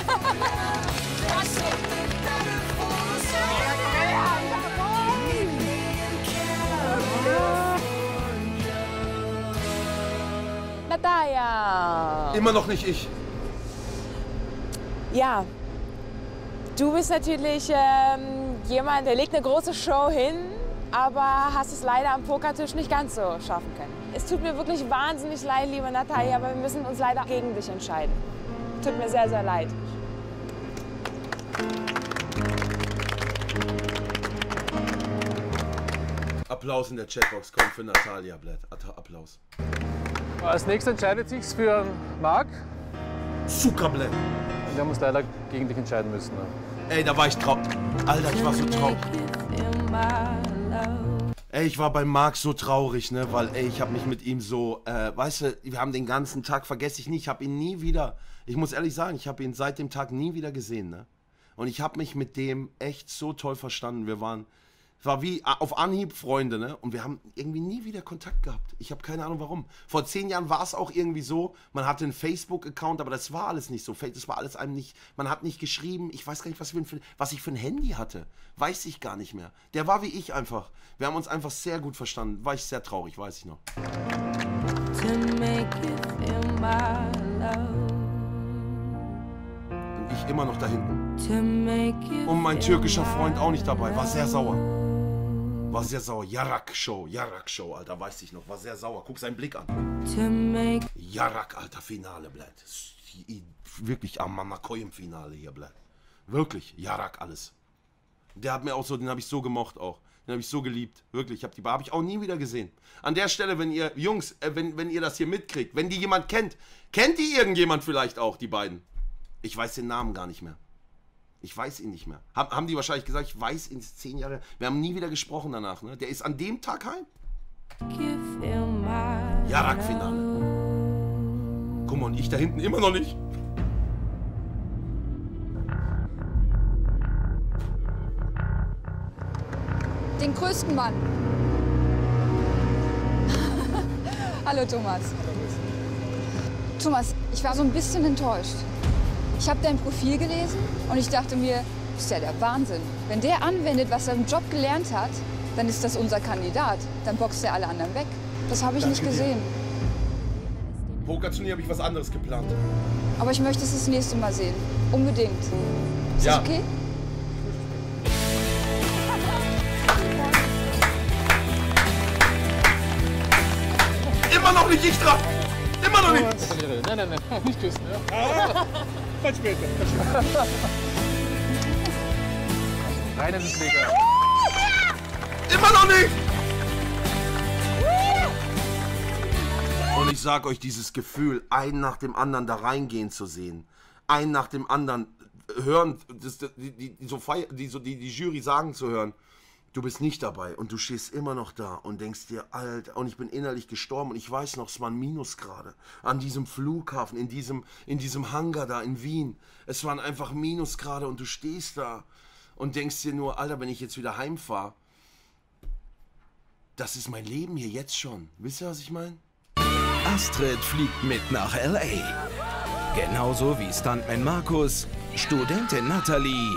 Natalia! Immer noch nicht ich. Ja. Du bist natürlich jemand, der legt eine große Show hin, aber hast es leider am Pokertisch nicht ganz so schaffen können. Es tut mir wirklich wahnsinnig leid, liebe Natalia, aber wir müssen uns leider gegen dich entscheiden. Tut mir sehr, sehr leid. Applaus in der Chatbox, kommt für Natalia, Applaus. Als nächstes entscheidet sich für Marc. Zuckerblä. Wir haben uns leider gegen dich entscheiden müssen. Ne? Ey, da war ich traurig. Alter, ich war so traurig. Ey, ich war bei Marc so traurig, ne, weil, ey, ich habe mich mit ihm so, weißt du, wir haben den ganzen Tag, vergesse ich nie, ich habe ihn nie wieder, ich muss ehrlich sagen, ich habe ihn seit dem Tag nie wieder gesehen, ne. Und ich habe mich mit dem echt so toll verstanden. War wie auf Anhieb Freunde, ne? Und wir haben irgendwie nie wieder Kontakt gehabt. Ich habe keine Ahnung warum. Vor 10 Jahren war es auch irgendwie so, man hatte einen Facebook-Account, aber das war alles nicht so. Das war alles einem nicht, man hat nicht geschrieben. Ich weiß gar nicht, was ich für ein Handy hatte. Weiß ich gar nicht mehr. Der war wie ich einfach. Wir haben uns einfach sehr gut verstanden. War ich sehr traurig, weiß ich noch. Und ich immer noch da hinten. Und mein türkischer Freund auch nicht dabei. War sehr sauer. War sehr sauer. Yarak Show, Alter, weiß ich noch. War sehr sauer. Guck seinen Blick an. Yarak, Alter, Finale, bleibt. Wirklich am Mamakoyim-Finale hier, bleibt. Wirklich, Yarak, alles. Der hat mir auch so, den habe ich so gemocht auch. Den habe ich so geliebt. Wirklich, habe ich auch nie wieder gesehen. An der Stelle, wenn ihr, Jungs, wenn ihr das hier mitkriegt, wenn die jemand kennt die irgendjemand vielleicht auch, die beiden? Ich weiß den Namen gar nicht mehr. Ich weiß ihn nicht mehr. Haben die wahrscheinlich gesagt, ich weiß ihn 10 Jahre. Wir haben nie wieder gesprochen danach, ne? Der ist an dem Tag heim. Yarak-Finale. Guck mal, und ich da hinten immer noch nicht. Den größten Mann. Hallo Thomas. Thomas, ich war so ein bisschen enttäuscht. Ich habe dein Profil gelesen und ich dachte mir, das ist ja der Wahnsinn. Wenn der anwendet, was er im Job gelernt hat, dann ist das unser Kandidat. Dann boxt er alle anderen weg. Das habe ich nicht gesehen. Pokerturnier habe ich was anderes geplant. Aber ich möchte es das nächste Mal sehen. Unbedingt. Ist das okay? Immer noch nicht ich dran! Immer noch nicht! Nein, nicht küssen, ja. Dann später. Rein ist es legal. Immer noch nicht! Und ich sag euch, dieses Gefühl, einen nach dem anderen da reingehen zu sehen, einen nach dem anderen hören, die Jury sagen zu hören, du bist nicht dabei und du stehst immer noch da und denkst dir, Alter, und ich bin innerlich gestorben und ich weiß noch, es waren Minusgrade an diesem Flughafen, in diesem Hangar da in Wien. Es waren einfach Minusgrade und du stehst da und denkst dir nur, Alter, wenn ich jetzt wieder heimfahre, das ist mein Leben hier jetzt schon. Wisst ihr, was ich meine? Astrid fliegt mit nach L.A. Genauso wie Stuntman Markus, Studentin Natalie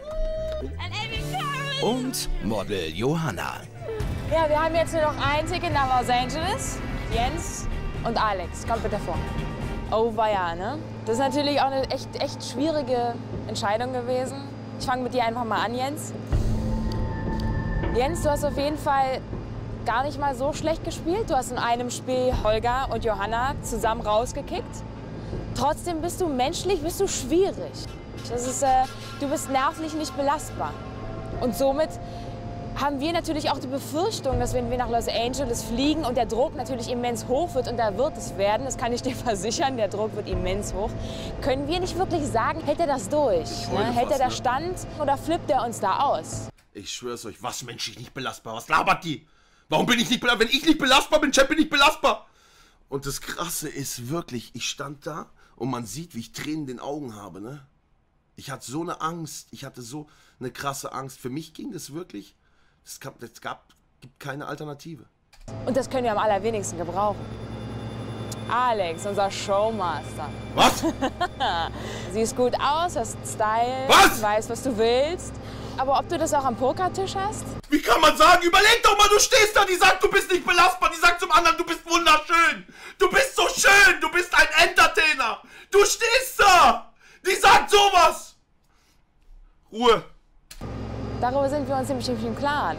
und Model Johanna. Ja, wir haben jetzt nur noch ein Ticket nach Los Angeles. Jens und Alex, kommt bitte vor. Oh, war ja, ne? Das ist natürlich auch eine echt schwierige Entscheidung gewesen. Ich fange mit dir einfach mal an, Jens. Jens, du hast auf jeden Fall gar nicht mal so schlecht gespielt. Du hast in einem Spiel Holger und Johanna zusammen rausgekickt. Trotzdem bist du menschlich schwierig. Das ist, du bist nervlich nicht belastbar. Und somit haben wir natürlich auch die Befürchtung, dass wenn wir nach Los Angeles fliegen und der Druck natürlich immens hoch wird, und da wird es werden, das kann ich dir versichern, der Druck wird immens hoch, können wir nicht wirklich sagen, hält er das durch? Ne? Hält er das stand oder flippt er uns da aus? Ich schwör's euch, was menschlich nicht belastbar? Was labert die? Warum bin ich nicht belastbar? Wenn ich nicht belastbar bin, Champ, bin ich belastbar. Und das Krasse ist wirklich, ich stand da und man sieht, wie ich Tränen in den Augen habe, ne? Ich hatte so eine Angst, ich hatte so eine krasse Angst. Für mich ging das wirklich, gibt keine Alternative. Und das können wir am allerwenigsten gebrauchen. Alex, unser Showmaster. Was? Siehst gut aus, hast Style, weißt, was du willst. Aber ob du das auch am Pokertisch hast? Wie kann man sagen, überleg doch mal, du stehst da, die sagt, du bist nicht belastbar, die sagt zum anderen, du bist wunderschön. Du bist so schön, du bist ein Entertainer. Du stehst da. Die sagt sowas! Ruhe! Darüber sind wir uns nämlich im Klaren.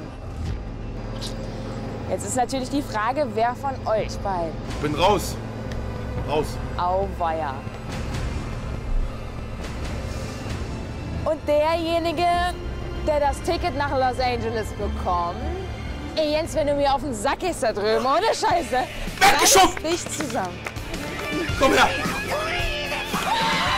Jetzt ist natürlich die Frage, wer von euch beiden? Ich bin raus. Raus. Auweia. Und derjenige, der das Ticket nach Los Angeles bekommt, ey Jens, wenn du mir auf den Sack gehst da drüben, ohne Scheiße, weggeschoben! Reiß dich zusammen. Komm her!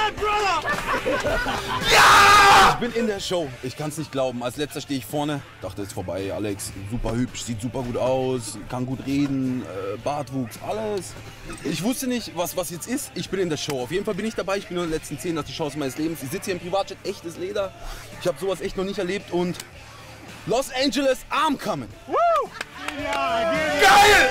Ja! Ich bin in der Show. Ich kann es nicht glauben. Als letzter stehe ich vorne. Dachte, es ist vorbei. Alex, super hübsch, sieht super gut aus, kann gut reden, Bartwuchs, alles. Ich wusste nicht, was jetzt ist. Ich bin in der Show. Auf jeden Fall bin ich dabei. Ich bin nur in den letzten 10, das ist die Chance meines Lebens. Ich sitze hier im Privatjet, echtes Leder. Ich habe sowas echt noch nicht erlebt. Und Los Angeles, I'm coming. Woo! Geil!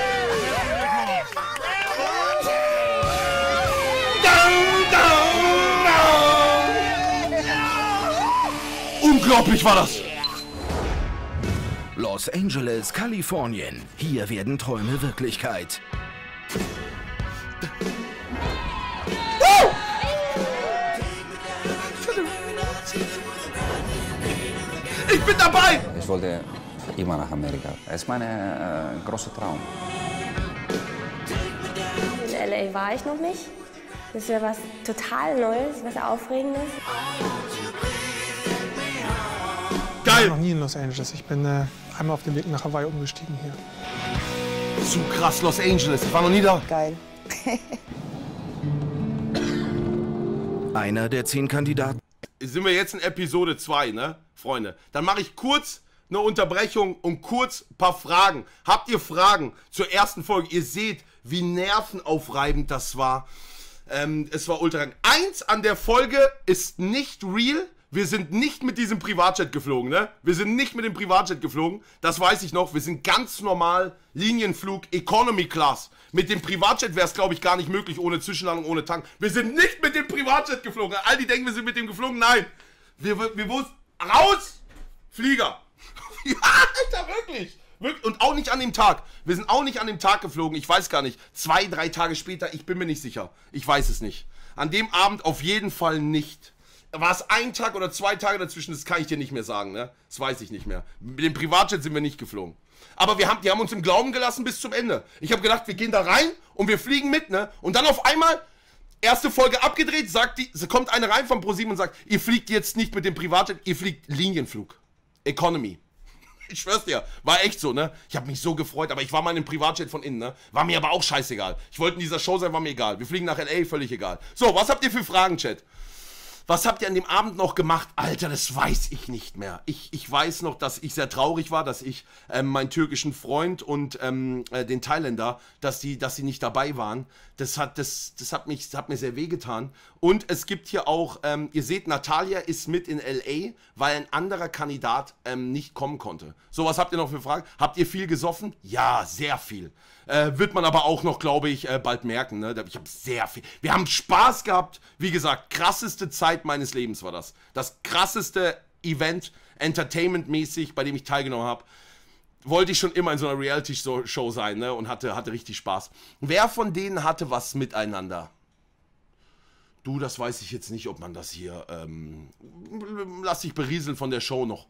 Unglaublich war das! Los Angeles, Kalifornien. Hier werden Träume Wirklichkeit. Ich bin dabei! Ich wollte immer nach Amerika. Es ist mein großer Traum. In LA war ich noch nicht. Das wäre was total Neues, was Aufregendes. Ich war noch nie in Los Angeles. Ich bin einmal auf dem Weg nach Hawaii umgestiegen hier. Zu krass, Los Angeles. Ich war noch nie da. Geil. Einer der 10 Kandidaten. Sind wir jetzt in Episode 2, ne, Freunde? Dann mache ich kurz eine Unterbrechung und kurz ein paar Fragen. Habt ihr Fragen zur ersten Folge? Ihr seht, wie nervenaufreibend das war. Es war ultra. Eins an der Folge ist nicht real. Wir sind nicht mit diesem Privatjet geflogen, ne? Wir sind nicht mit dem Privatjet geflogen. Das weiß ich noch. Wir sind ganz normal Linienflug, Economy Class. Mit dem Privatjet wäre es, glaube ich, gar nicht möglich, ohne Zwischenlandung, ohne Tank. Wir sind nicht mit dem Privatjet geflogen. All die denken, wir sind mit dem geflogen. Nein. Wir wussten, raus, Flieger. Ja, Alter, wirklich. Und auch nicht an dem Tag. Wir sind auch nicht an dem Tag geflogen. Ich weiß gar nicht. 2, 3 Tage später, ich bin mir nicht sicher. Ich weiß es nicht. An dem Abend auf jeden Fall nicht. War es 1 Tag oder 2 Tage dazwischen? Das kann ich dir nicht mehr sagen, ne? Das weiß ich nicht mehr. Mit dem Privatjet sind wir nicht geflogen. Aber die haben uns im Glauben gelassen bis zum Ende. Ich habe gedacht, wir gehen da rein und wir fliegen mit, ne? Und dann auf einmal, erste Folge abgedreht, kommt eine rein von ProSieben und sagt, ihr fliegt jetzt nicht mit dem Privatjet, ihr fliegt Linienflug. Economy. Ich schwör's dir, war echt so, ne? Ich habe mich so gefreut, aber ich war mal in einem Privatjet von innen, ne? War mir aber auch scheißegal. Ich wollte in dieser Show sein, war mir egal. Wir fliegen nach L.A., völlig egal. So, was habt ihr für Fragen, Chat? Was habt ihr an dem Abend noch gemacht? Alter, das weiß ich nicht mehr. Ich weiß noch, dass ich sehr traurig war, dass ich meinen türkischen Freund und den Thailänder, dass die nicht dabei waren. Das hat mir sehr wehgetan. Und es gibt hier auch, ihr seht, Natalia ist mit in L.A., weil ein anderer Kandidat nicht kommen konnte. So, was habt ihr noch für Fragen? Habt ihr viel gesoffen? Ja, sehr viel. Wird man aber auch noch, glaube ich, bald merken. Ne? Ich habe sehr viel. Wir haben Spaß gehabt. Wie gesagt, krasseste Zeit meines Lebens war das. Das krasseste Event, entertainmentmäßig, bei dem ich teilgenommen habe. Wollte ich schon immer in so einer Reality-Show sein, ne? Und hatte richtig Spaß. Wer von denen hatte was miteinander? Du, das weiß ich jetzt nicht, ob man das hier... lass dich berieseln von der Show noch.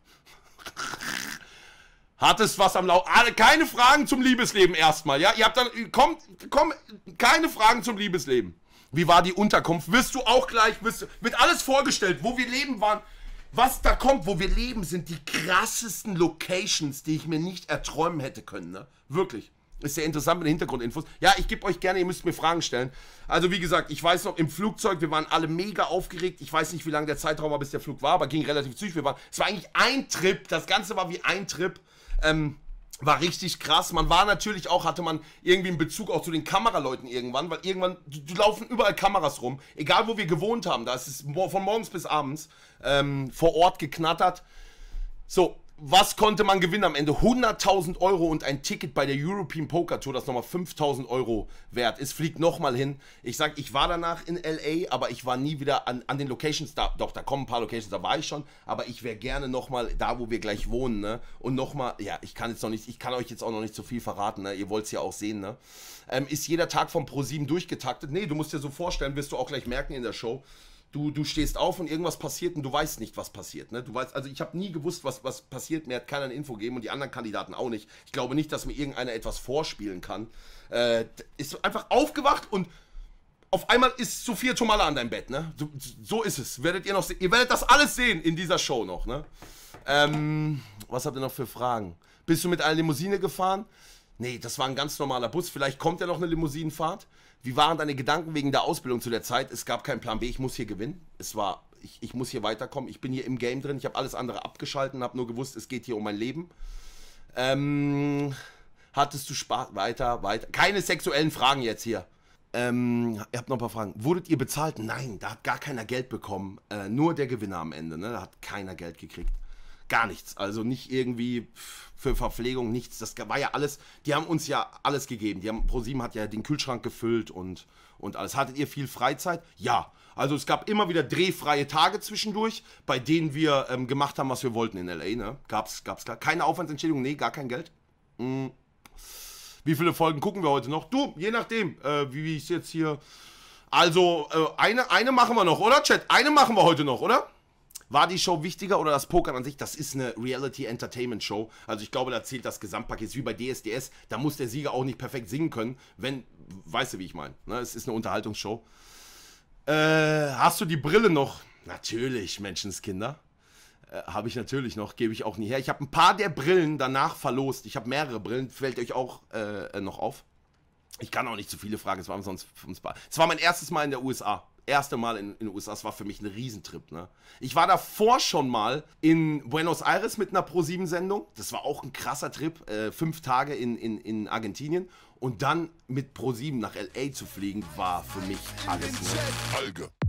Hattest was am Laufen? Keine Fragen zum Liebesleben erstmal, ja? Ihr habt dann... Komm, keine Fragen zum Liebesleben. Wie war die Unterkunft? Wirst du auch gleich... Wird alles vorgestellt, wo wir leben waren. Was da kommt, wo wir leben, sind die krassesten Locations, die ich mir nicht erträumen hätte können, ne? Wirklich. Ist sehr interessant mit den Hintergrundinfos. Ja, ich gebe euch gerne, ihr müsst mir Fragen stellen. Also wie gesagt, ich weiß noch, im Flugzeug, wir waren alle mega aufgeregt. Ich weiß nicht, wie lange der Zeitraum war, bis der Flug war, aber ging relativ zügig. Es war eigentlich ein Trip, das Ganze war wie ein Trip. War richtig krass. Man war natürlich auch, hatte man irgendwie einen Bezug auch zu den Kameraleuten irgendwann, weil irgendwann, du laufen überall Kameras rum, egal wo wir gewohnt haben, da ist es von morgens bis abends vor Ort geknattert. So, was konnte man gewinnen am Ende? 100.000 € und ein Ticket bei der European Poker Tour, das nochmal 5.000 € wert ist. Fliegt nochmal hin. Ich sag, ich war danach in L.A., aber ich war nie wieder an den Locations da. Doch, da kommen ein paar Locations, da war ich schon. Aber ich wäre gerne nochmal da, wo wir gleich wohnen, ne? Und nochmal, ja, ich kann euch jetzt auch noch nicht so viel verraten, ne? Ihr wollt es ja auch sehen, ne? Ist jeder Tag von ProSieben durchgetaktet? Nee, du musst dir so vorstellen, wirst du auch gleich merken in der Show. Du stehst auf und irgendwas passiert und du weißt nicht, was passiert. Ne? Du weißt, also ich habe nie gewusst, was passiert. Mir hat keiner eine Info gegeben und die anderen Kandidaten auch nicht. Ich glaube nicht, dass mir irgendeiner etwas vorspielen kann. Ist einfach aufgewacht und auf einmal ist Sophia Tomalla an deinem Bett. Ne? So ist es. Ihr werdet das alles sehen in dieser Show noch. Ne? Was habt ihr noch für Fragen? Bist du mit einer Limousine gefahren? Nee, das war ein ganz normaler Bus. Vielleicht kommt ja noch eine Limousinenfahrt. Wie waren deine Gedanken wegen der Ausbildung zu der Zeit? Es gab keinen Plan B, ich muss hier gewinnen. Es war, ich muss hier weiterkommen. Ich bin hier im Game drin. Ich habe alles andere abgeschaltet und habe nur gewusst, es geht hier um mein Leben. Hattest du Spaß? Weiter. Keine sexuellen Fragen jetzt hier. Ihr habt noch ein paar Fragen. Wurdet ihr bezahlt? Nein, da hat gar keiner Geld bekommen. Nur der Gewinner am Ende. Ne? Da hat keiner Geld gekriegt. Gar nichts. Also nicht irgendwie für Verpflegung, nichts. Das war ja alles. Die haben uns ja alles gegeben. ProSieben hat ja den Kühlschrank gefüllt und alles. Hattet ihr viel Freizeit? Ja. Also es gab immer wieder drehfreie Tage zwischendurch, bei denen wir gemacht haben, was wir wollten in L.A. Ne? Gab's keine Aufwandsentschädigung? Nee, gar kein Geld. Wie viele Folgen gucken wir heute noch? Du, je nachdem, wie ich jetzt hier... Also, eine machen wir noch, oder, Chat? Eine machen wir heute noch, oder? War die Show wichtiger oder das Pokern an sich? Das ist eine Reality-Entertainment-Show. Also ich glaube, da zählt das Gesamtpaket. Wie bei DSDS, da muss der Sieger auch nicht perfekt singen können, wenn... Weißt du, wie ich meine? Ne? Es ist eine Unterhaltungsshow. Hast du die Brille noch? Natürlich, Menschenskinder. Habe ich natürlich noch, gebe ich auch nie her. Ich habe ein paar der Brillen danach verlost. Ich habe mehrere Brillen, fällt euch auch noch auf. Ich kann auch nicht zu viele fragen, es war sonst es war mein erstes Mal in der USA. Erste Mal in den USA, es war für mich ein Riesentrip. Ne? Ich war davor schon mal in Buenos Aires mit einer ProSieben-Sendung. Das war auch ein krasser Trip, 5 Tage in Argentinien. Und dann mit ProSieben nach L.A. zu fliegen, war für mich alles. Ne?